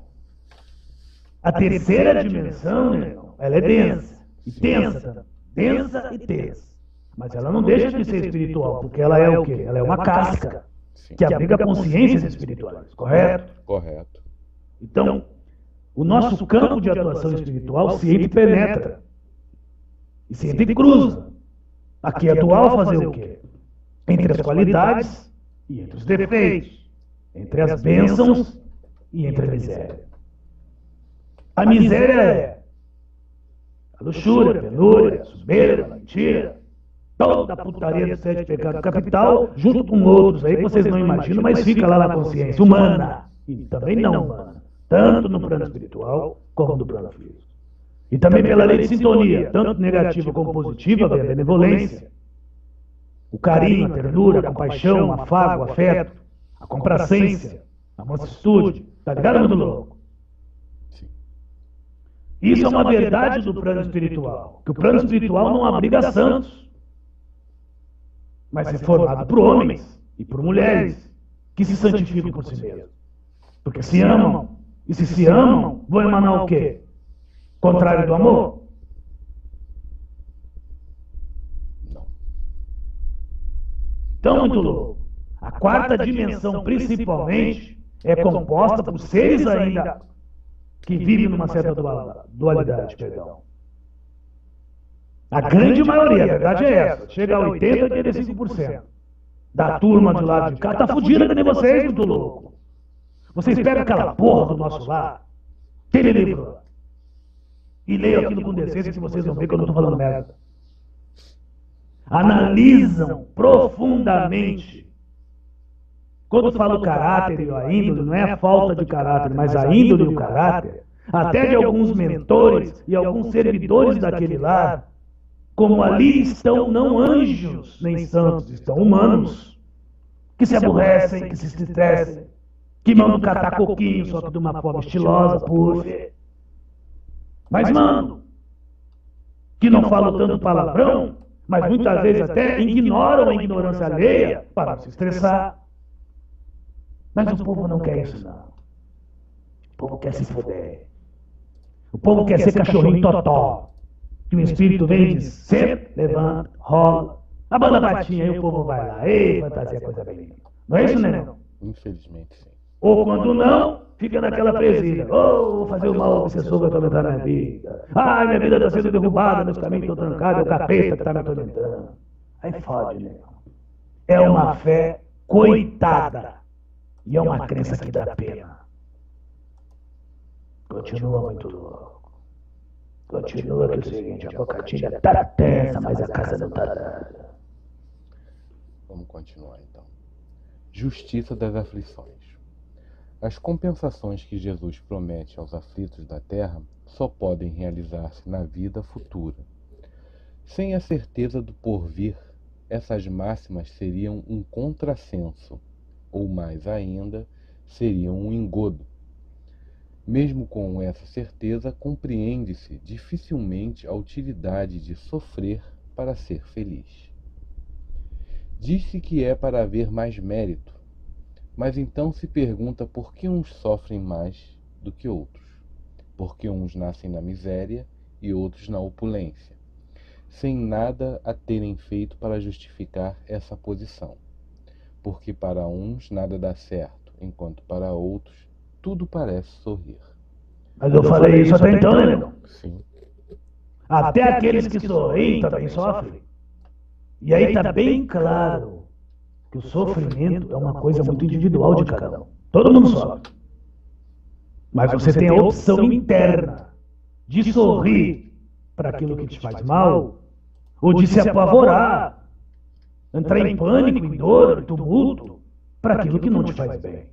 a terceira dimensão, né, ela é densa, e tensa, densa e tensa. Mas ela não deixa de ser espiritual, porque ela é o quê? Ela é uma casca que abriga consciências espirituais, correto? Correto. Então, o nosso campo de atuação espiritual se entrepenetra e se entrecruza. Aqui é atual fazer o quê? Entre as qualidades e entre os defeitos, entre as bênçãos e entre a miséria. A miséria é a luxúria, a penúria, a soberba, a mentira, toda a putaria dos sete pecados capital, junto com outros aí que vocês não imaginam, mas fica lá na consciência humana e também não humana, tanto no plano espiritual como no plano físico. E também pela lei de sintonia, tanto negativa como positiva, vem a benevolência, o carinho, a ternura, a compaixão, o afago, o afeto, a complacência, a mansuetude, tá ligado, muito louco? Isso é uma verdade do plano espiritual, que o plano espiritual não abriga santos, mas é formado por homens e por mulheres que se santificam por si mesmos. Porque se amam, e se se amam, vão emanar o quê? Contrário do amor? Não. Então, muito louco. A quarta dimensão, principalmente, é composta por seres ainda que vivem numa certa dualidade, perdão. A grande maioria, a verdade é essa, chega a oitenta, oitenta e cinco por cento da turma do lado de cá tá fudida que nem vocês, muito louco. Vocês pegam aquela porra do nosso lado, aquele livro, e leiam aquilo com decência que vocês vão ver que eu não tô falando merda. Analisam profundamente. Quando falo caráter e a índole, não é a falta de caráter, mas a índole e o caráter, até de alguns mentores e alguns servidores daquele lar, como ali estão não anjos nem santos, estão humanos, que se aborrecem, que se estressem, que mandam catar coquinho, só que de uma forma estilosa, puff. Mas mano, que não falam tanto palavrão, mas muitas vezes até ignoram a ignorância alheia para não se estressar. Mas o povo não quer isso, não. O povo quer se foder. O povo quer ser cachorrinho totó. Que o espírito vem e diz, senta, levanta, rola, abana a patinha, aí o povo vai lá. Ei, fantasia, coisa bem linda. Não é isso, né, não? Infelizmente, sim. Ou quando não, fica naquela presilha. Oh, vou fazer o mal obsessor vai atormentar minha vida. Ai, minha vida está sendo derrubada, meus caminhos estão trancados, é o capeta que está me atormentando. Aí fode, né? É uma fé coitada. E é uma crença que dá pena. Continua muito louco. Continua que é o seguinte, a bocadinha tá tensa, mas a casa não tá dada. Vamos continuar então. Justiça das aflições. As compensações que Jesus promete aos aflitos da terra só podem realizar-se na vida futura. Sem a certeza do porvir, essas máximas seriam um contrassenso, ou mais ainda, seriam um engodo. Mesmo com essa certeza, compreende-se dificilmente a utilidade de sofrer para ser feliz. Diz-se que é para haver mais mérito, mas então se pergunta por que uns sofrem mais do que outros, porque uns nascem na miséria e outros na opulência, sem nada a terem feito para justificar essa posição, porque para uns nada dá certo, enquanto para outros tudo parece sorrir. Mas eu falei isso até então, né, negão? Sim. Até aqueles que sorriem também sofrem. E aí está bem claro que o sofrimento é uma coisa muito individual de cada um. Todo mundo sofre. Mas você tem a opção interna de sorrir para aquilo que te faz mal, ou de se apavorar, entrar em pânico, em dor, em tumulto, para aquilo que não te faz bem.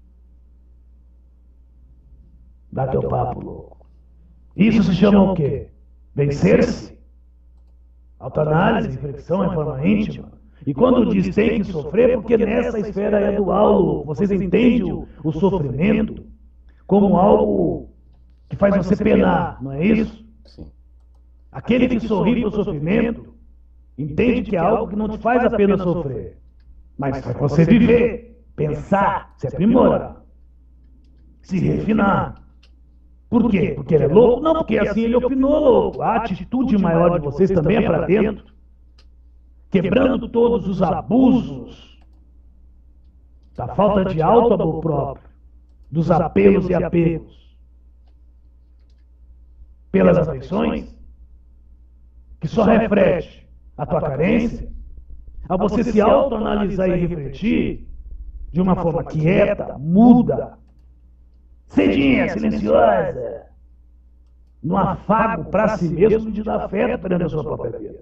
Dá teu papo, louco. Isso se chama o quê? Vencer-se? Autoanálise, reflexão, reforma íntima. E quando diz tem que sofrer, porque nessa esfera é dual, louco. Vocês entendem o, o sofrimento como algo que faz você penar, não é isso? Sim. Aquele que sorri para o sofrimento entende que é algo que não te faz apenas sofrer, mas faz você viver, pensar, se aprimorar, se refinar. Por quê? Porque ele é louco? Não, porque assim ele opinou, louco. A atitude maior de vocês também é para dentro, quebrando todos os abusos da falta de auto-amor próprio, dos apelos e apegos, pelas afeições, que só reflete a tua carência, a você se autoanalisar e refletir de uma forma quieta, muda, cedinha, silenciosa, no afago para si mesmo de dar afeto perante a sua própria vida.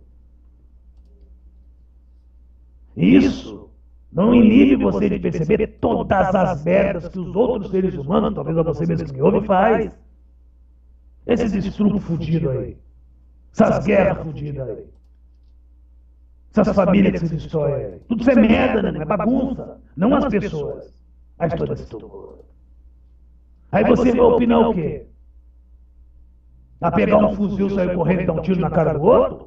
Isso não inibe você de perceber todas as merdas que os outros seres humanos, talvez a você mesmo que me ouve, faz. Esses estrupos fudidos aí, essas guerras fudidas aí, essas famílias que se destroem aí, tudo isso é merda, né? É bagunça, não as pessoas, a história se tornou. Aí você vai opinar o quê? A pegar um fuzil, sair correndo e dar um tiro na cara do outro?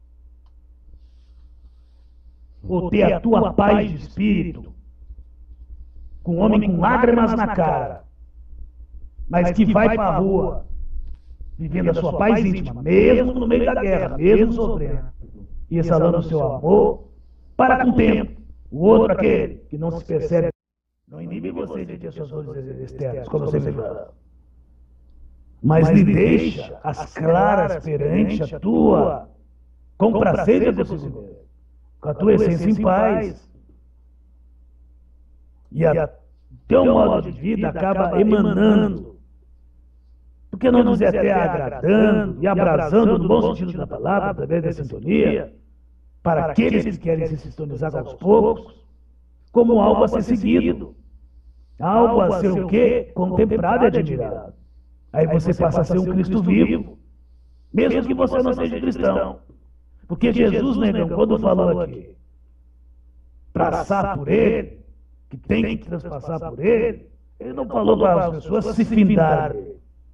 Ou ter a tua paz de espírito com um homem com lágrimas na cara, mas que vai para a rua vivendo a sua paz íntima, mesmo no meio da guerra, mesmo sofrendo, e exalando o seu amor para com o tempo. O outro, aquele que não se percebe, não inibe você de ter suas dores externas, como você me fala, mas lhe deixa as claras perante a tua complacência com si mesmo, com a tua essência em paz. E a teu modo de vida acaba emanando, por que não dizer até agradando e abrasando, no bom sentido da palavra, através da sintonia, para aqueles que querem se sintonizar aos poucos, como algo a ser seguido, algo a ser o quê? Contemplado e admirado. Aí você passa a ser um Cristo vivo, mesmo que você não seja cristão. Porque Jesus, negão, quando falou aqui, passar por ele, que tem que transpassar por ele, ele não falou para as pessoas se findarem.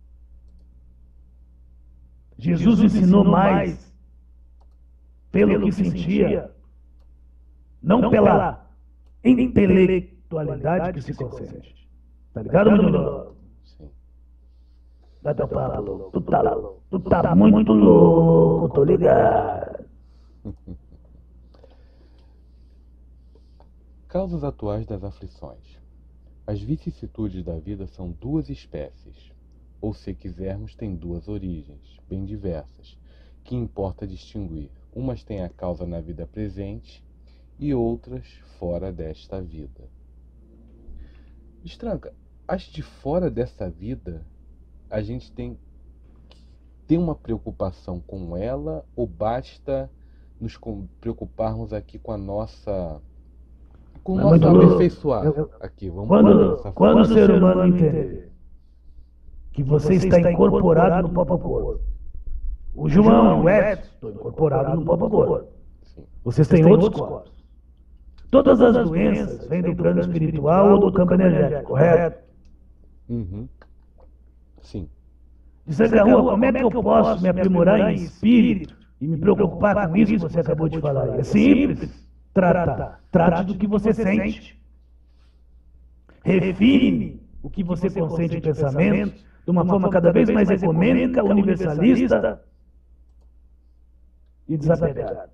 Jesus ensinou mais pelo que sentia, não pela intelectualidade que se consente. Tá ligado, meu irmão? Sim. Dá teu papo, louco. Tu tá louco. Tu tá muito louco, tô ligado. Causas atuais das aflições. As vicissitudes da vida são duas espécies, ou se quisermos, têm duas origens, bem diversas, que importa distinguir. Umas têm a causa na vida presente e outras fora desta vida. Estranca, as de fora dessa vida, a gente tem tem uma preocupação com ela ou basta nos preocuparmos aqui com a nossa com o nosso aperfeiçoar aqui? Vamos quando, quando o ser humano entender que você está incorporado no próprio corpo, O João e o Edson estão incorporados no próprio corpo. Vocês têm outros corpos. Todas as doenças vêm do plano espiritual ou do campo energético, correto? Uhum. Sim. Disse Garrua, como é que eu posso me aprimorar em espírito e me preocupar com isso que você acabou de falar? É simples. Trata. Trate do que você sente. Refine o que você consente em pensamento de uma forma cada vez mais ecumênica, universalista e desapegada.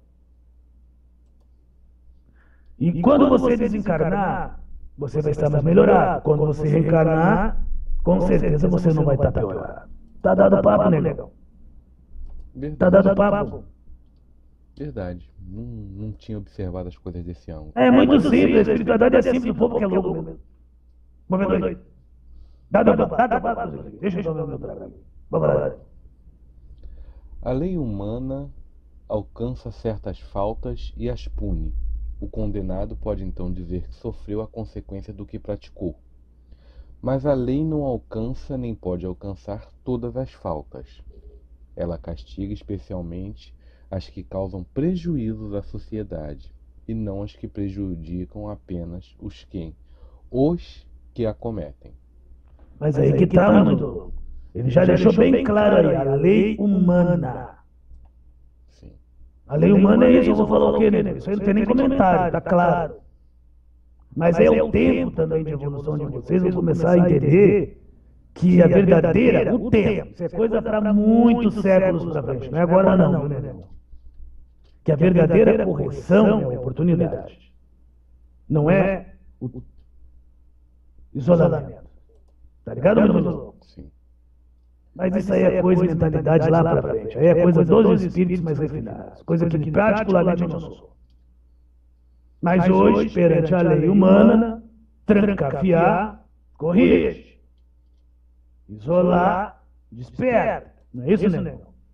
E quando você desencarnar, você vai estar mais melhorado. Quando você reencarnar, com certeza você não vai estar piorado. Tá dado o papo, negão? Tá dado o papo? Verdade. Não, não tinha observado as coisas desse ângulo. É muito simples, a espiritualidade é simples, o povo que é louco mesmo. Vamos ver dois. Dá o papo, dá o papo. Deixa eu tomar meu trabalho. Vamos lá. A lei humana alcança certas faltas e as pune. O condenado pode então dizer que sofreu a consequência do que praticou. Mas a lei não alcança nem pode alcançar todas as faltas. Ela castiga especialmente as que causam prejuízos à sociedade, e não as que prejudicam apenas os que, os que a cometem. Mas aí que está, mano. Ele já deixou bem claro aí, a lei humana. Sim. A lei humana é isso, eu vou falar o quê, né? Isso aí não tem nem comentário, tá claro. Mas é o tempo também de evolução de vocês, vão começar a entender que a verdadeira, o tempo, isso é coisa para muitos séculos para frente, não é agora não, meu irmão. Que a verdadeira correção é a oportunidade, não é o isolamento. Tá ligado, meu irmão? Sim. Mas isso aí é coisa de mentalidade lá para frente, aí é coisa dos espíritos mais refinados, coisa que particularmente eu não sou. Mas hoje, perante a lei humana, trancafiar, corrige. Isolar, desperta. Não é isso, né?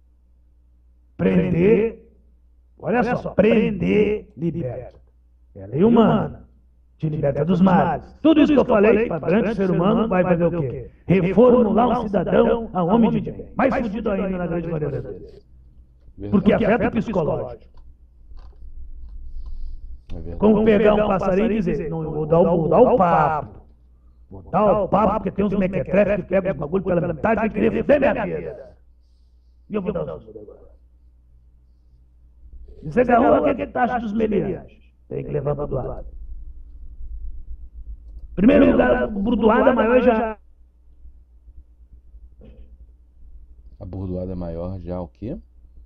Prender, olha só, prender, liberta. É a lei humana. Te liberta dos males. Tudo isso que eu falei, perante o ser humano, vai fazer o quê? Reformular um cidadão a homem de bem. Mais fudido ainda na grande maioria das vezes. Porque afeta o psicológico. É Como pegar um passarinho e dizer, não, eu vou dar, o, vou dar o papo. Vou dar o papo porque tem uns mequetrefes que pegam os bagulho pela metade e querer foder minha vida. E eu vou dar os bagulho agora. Você Garrua, o que é que taxa dos meliantes? Tem que levar para o lado. Primeiro lugar, a burdoada maior já... A burdoada maior já o quê?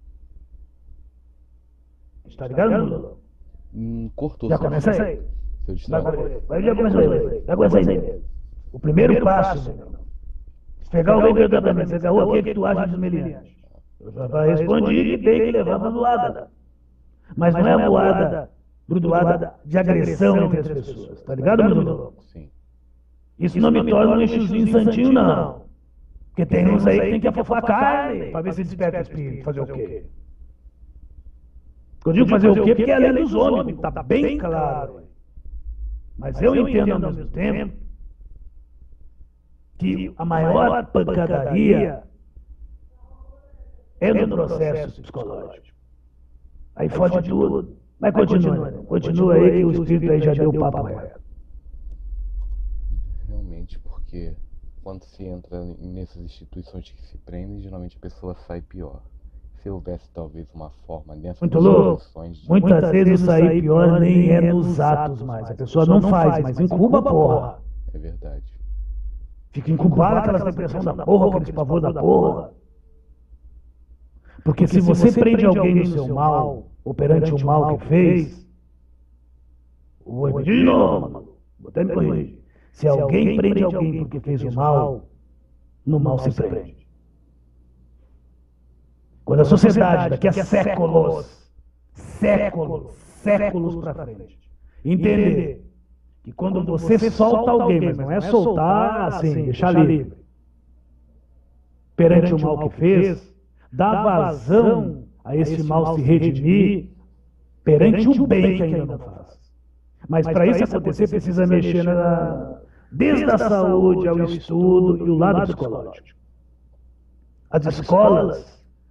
Está ligado, Lula? Hum, cortou. Já começa aí. Seu destaque. Vai, já começou aí. Já começa aí. O primeiro passo, se pegar o verdadeiramente, você Garrua, o que é que tu acha dos meliantes? Eu já respondi que tem que levar para a boada. Mas não é a boada, burdoada de agressão entre as pessoas. Tá ligado, meu Lula? Sim. Isso não me torna um exuzinho santinho, não. Porque tem uns aí que tem que afofar a carne para ver se desperta o espírito. Fazer o quê? Eu digo fazer o quê? Porque é a lei dos homens, está bem claro. Mas eu entendo ao mesmo tempo que a maior pancadaria é no processo psicológico. Aí fode tudo. Mas continua, continua aí que o espírito aí já deu o papo reto. Realmente, porque quando se entra nessas instituições que se prendem, geralmente a pessoa sai pior. Se houvesse talvez uma forma dentro Muito das louco. instituições de... Muitas vezes o sair pior nem é nos atos mais. A pessoa não faz, mas incuba a porra. É verdade. Fica incubada aquela depressão da porra, aquele pavor da porra. Porque se você prende alguém no seu mal, ou perante o mal que fez, vou repetir de novo, mano. Vou até me corrigir. Se alguém prende alguém porque fez o mal, no mal se prende. Quando a sociedade, daqui a séculos, séculos, séculos para frente, entender que quando você solta alguém, mas não é soltar assim, deixar livre, perante o mal que fez, dá vazão a esse mal se redimir perante o bem que ainda não faz. Mas para isso acontecer, precisa mexer na, desde a saúde ao estudo e o lado psicológico. As escolas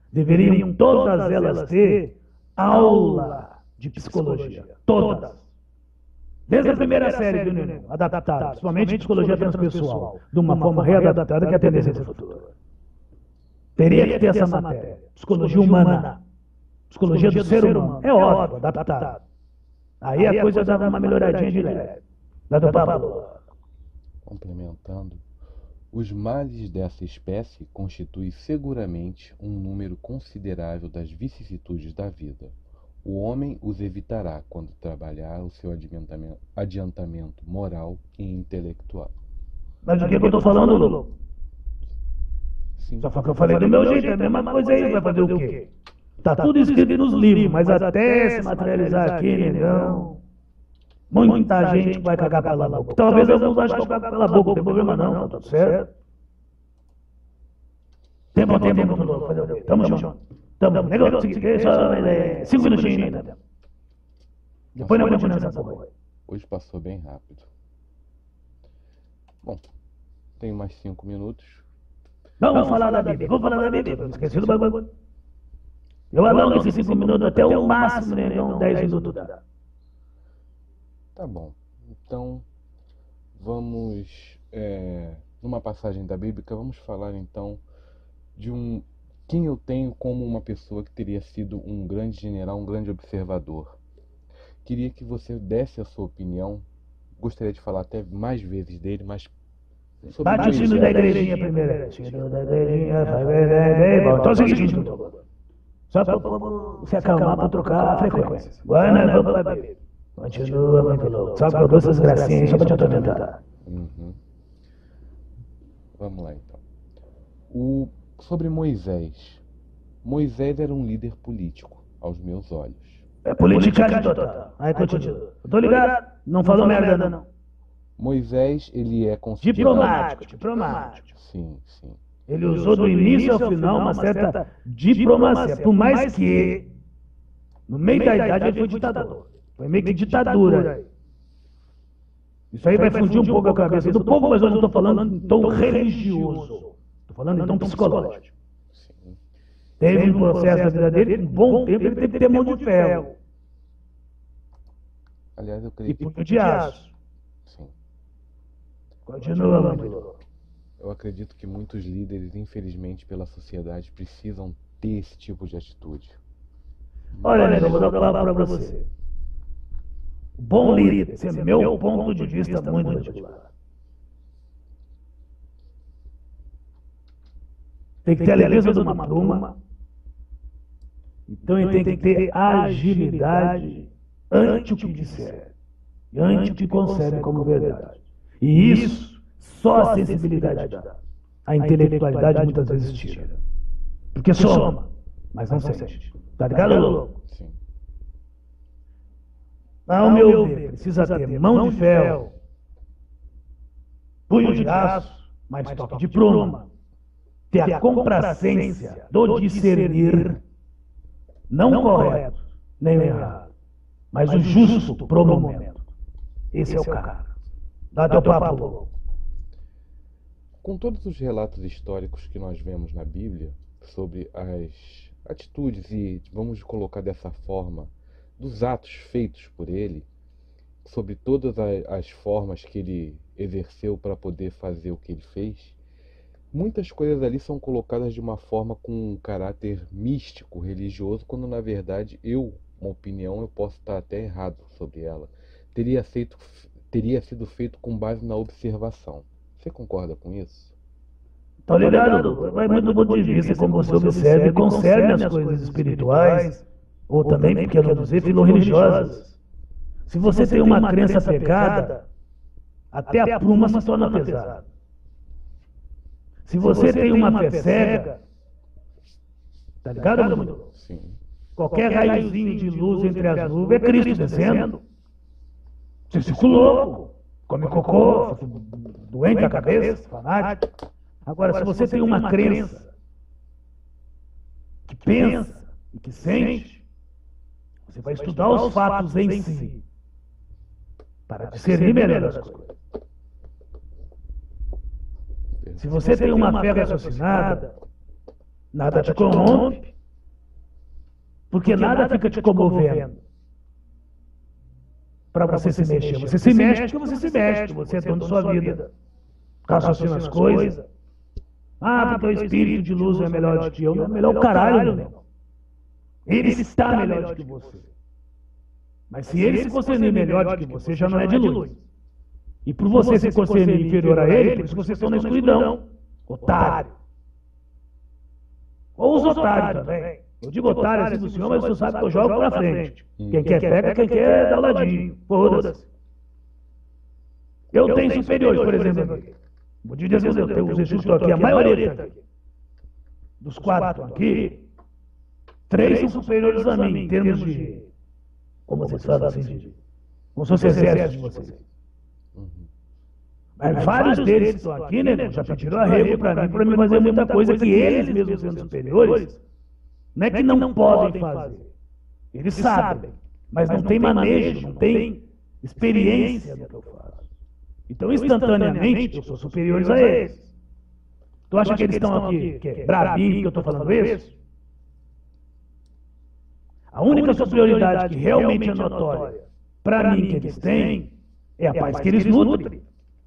deveriam todas elas ter aula de psicologia. Todas. Desde a primeira série do Neném, adaptada, principalmente psicologia transpessoal, de uma forma readaptada que é a tendência do futuro. Teria que ter essa matéria. Psicologia humana. Psicologia do ser humano. É óbvio, adaptado. Aí a coisa dava uma melhoradinha de leve. Dá do Pablo. Complementando, os males dessa espécie constituem seguramente um número considerável das vicissitudes da vida. O homem os evitará quando trabalhar o seu adiantamento, adiantamento moral e intelectual. Mas o que, que eu estou falando, Lulu? Sim. Só que eu falei do meu jeito, é a mesma coisa aí, vai fazer o quê? Tá tudo escrito nos livros, mas até se materializar aqui, negão, muita gente vai cagar pela boca. Talvez alguns achem que eu cago pela boca, não tem problema não, tá tudo certo? Tempo a tempo, muito louco, fazer o quê? Tamo junto. Tamo, negão, só cinco minutinhos, né? Depois nós continuamos essa porra aí. Hoje passou bem rápido. Bom, tenho mais cinco minutos. Vamos falar da Bíblia, vamos falar da Bíblia, esqueci do bagulho. Eu alongo esses cinco minutos até o máximo, negão, dez minutos dá. Tá bom. Então, vamos, é, numa passagem da Bíblia, vamos falar então de um quem eu tenho como uma pessoa que teria sido um grande general, um grande observador. Queria que você desse a sua opinião. Gostaria de falar até mais vezes dele, mas sobre bate o sino da igrejinha primeiro. Sino da igrejinha, vai ver, bom. Então é o seguinte, só para se acalmar para trocar a frequência. Agora vamos para a Bíblia. Continua muito louco. Só que eu dou essas gracinhas aí só para te atormentar. Uhum. Vamos lá então. O, sobre Moisés. Moisés era um líder político, aos meus olhos. É politicagem total. Aí continua. Eu tô ligado, não falou merda não. Moisés, ele é considerado... Diplomático, diplomático. Sim, sim. Ele usou do início ao final uma certa diplomacia, por mais que, no meio da idade, ele foi ditador. Foi meio que ditadura. Isso aí vai fundir um pouco a cabeça do povo, mas eu não estou falando em tom religioso. Estou falando em tom psicológico. Sim. Teve um processo da vida dele, um bom tempo, ele teve que ter mão de ferro. Aliás, eu E creio que... punho de aço. Sim. Continua, Mandilo. Eu acredito que muitos líderes, infelizmente, pela sociedade, precisam ter esse tipo de atitude. Olha, nego, eu vou dar uma palavra para você. O bom líder, esse é meu ponto de vista muito particular. Tem que ter a leveza de uma pluma. Então ele tem que ter agilidade ante o que disser. E ante o que concebe como verdade. E isso só a sensibilidade dá. A intelectualidade muitas vezes tira. Porque soma, mas não sente. Tá ligado, louco? Sim. Ao meu ver, precisa ter mão de ferro, punho de aço, mas toque de pluma. Ter a complacência do discernir, não correto, nem errado, mas o justo pro momento. Esse é o cara. Dá teu papo, louco. Com todos os relatos históricos que nós vemos na Bíblia sobre as atitudes e, vamos colocar dessa forma, dos atos feitos por ele, sobre todas as formas que ele exerceu para poder fazer o que ele fez, muitas coisas ali são colocadas de uma forma com um caráter místico, religioso, quando na verdade eu, uma opinião, eu posso estar até errado sobre ela, teria, feito, teria sido feito com base na observação. Você concorda com isso? Tá ligado? Vai muito do ponto de vista como você observa e concerne as coisas espirituais, ou também, porque não dizer, filorreligiosas. Se você tem uma crença pegada, até a pluma se torna pesada. Se você tem uma fé cega, tá ligado, meu? Sim. Qualquer raiozinho de luz entre as nuvens é Cristo descendo. Você fica louco, come cocô, doente da cabeça, fanático. Agora, se você tem uma crença que pensa e que sente, você vai estudar os fatos em si para discernir melhor as coisas. Se você tem uma fé raciocinada, nada te corrompe, Porque nada fica te comovendo para você se mexer. Você se mexe porque você se mexe, porque você é dono de sua vida. Raciocina as coisas. Ah, porque o espírito de luz é melhor do que eu. Não é melhor o caralho, meu irmão. Ele está melhor do que você. Mas se ele se concernir melhor do que você, já não é de luz. E por você se concernir inferior a ele, por isso vocês estão na escuridão. Otário. Ou os otários também. Eu digo otário assim do senhor, mas o senhor sabe que eu jogo pra frente. Quem quer pega, quem quer dá o ladinho. Foda-se. Eu tenho superiores, por exemplo, aqui. Vou te dizer, eu tenho os Exus aqui, a maioria está aqui. Dos quatro aqui, três são superiores a mim, em termos de, como vocês falam assim, de, como se fosse exército de vocês. Mas vários deles que estão aqui, né, já pediram arrego para mim, para mim fazer muita coisa que eles mesmos sendo superiores, não é que não podem fazer. Eles sabem, mas não tem manejo, não tem experiência no que eu faço. Então, instantaneamente, eu sou superiores a eles. Tu acha que eles estão aqui, que é brabinho que eu estou falando isso? A única superioridade que realmente é notória para mim que eles têm é a paz que eles nutrem.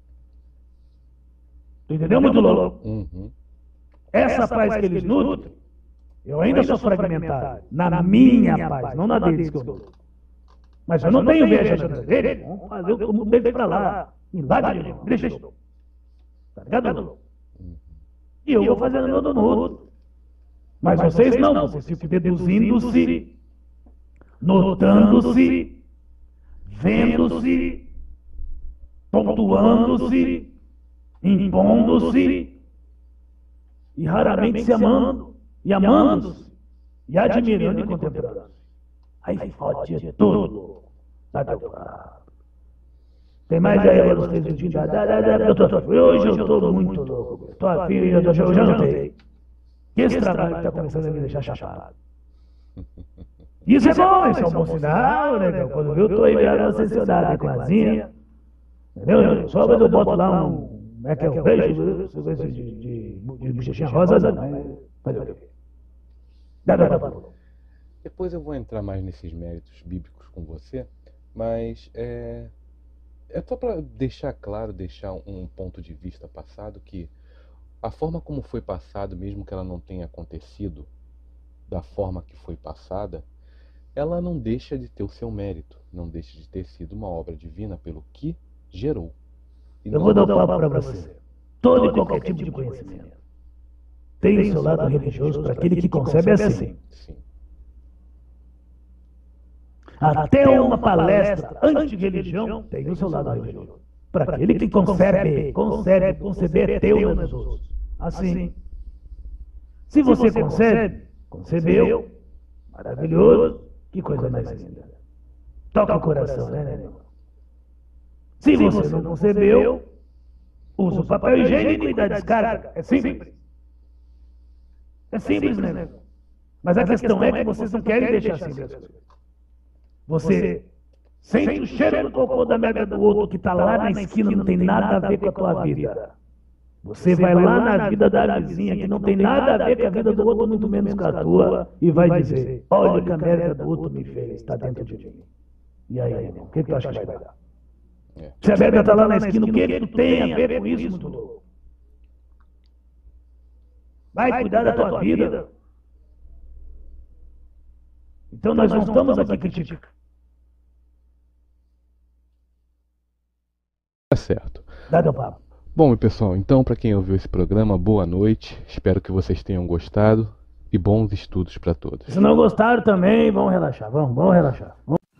Tu entendeu, muito louco? Uhum. Essa paz que eles nutrem, eu ainda sou fragmentado. Na minha paz, não na deles que eu dou. Mas eu não tenho inveja da dele. Vamos fazer o mundo dele para lá. Milagre, irmão. Deixa isso. Tá ligado? E eu vou fazendo meu do mundo. Mas vocês não. Vocês ficam deduzindo-se, notando-se, vendo-se, pontuando-se, impondo-se, e raramente se amando, e amando-se, e admirando e contemplando. Aí fode tudo. Tá teu papo. Tem mais aí agora os três minutinhos. Hoje eu estou muito louco. Estou afim, eu já não sei. Esse trabalho está começando a me deixar chapado. Isso é bom, isso é um bom sinal, né? Quando eu estou aí virado ascensionado com a asinha. Entendeu? Só quando eu boto lá um. Como é que é o beijo? De, de, de bochechinha rosa, não. Fazer o quê? Dá, dá, dá. Depois eu vou entrar mais nesses méritos bíblicos com você, mas é. É só para deixar claro, deixar um ponto de vista passado, que a forma como foi passado, mesmo que ela não tenha acontecido da forma que foi passada, ela não deixa de ter o seu mérito, não deixa de ter sido uma obra divina pelo que gerou. E Eu vou dar um papo para você. Todo e qualquer tipo de conhecimento tem o seu lado religioso para aquele que concebe assim. Sim. Até uma palestra anti-religião tem o seu lado religioso. Para aquele que concebe, concebe, conceber é teu nos outros. Assim. Se você concebe, concebeu, maravilhoso, que coisa mais linda. Toca o coração, né, né, irmão? Se você não concebeu, usa o papel higiênico e dá descarga. É simples. É simples, né? Mas a questão é que vocês não querem deixar simples as coisas. Você sente o cheiro do cocô da merda do outro que está lá na esquina, não tem nada a ver com a tua vida. Você vai lá na vida da vizinha que não tem nada a ver com a vida do outro, muito menos com a tua, e vai dizer, olha o que a merda do outro me fez, está dentro de mim. E aí, irmão, o que, que tu acha que vai dar? Se a merda está lá na esquina, o que, que tu tem a ver com isso, muito louco? Vai cuidar da tua vida. Então nós não estamos aqui criticando. Tá certo. Dá teu papo. Bom, meu pessoal, então para quem ouviu esse programa, boa noite. Espero que vocês tenham gostado e bons estudos para todos. Se não gostaram também, vamos relaxar. Vamos, vamos relaxar. Vamos.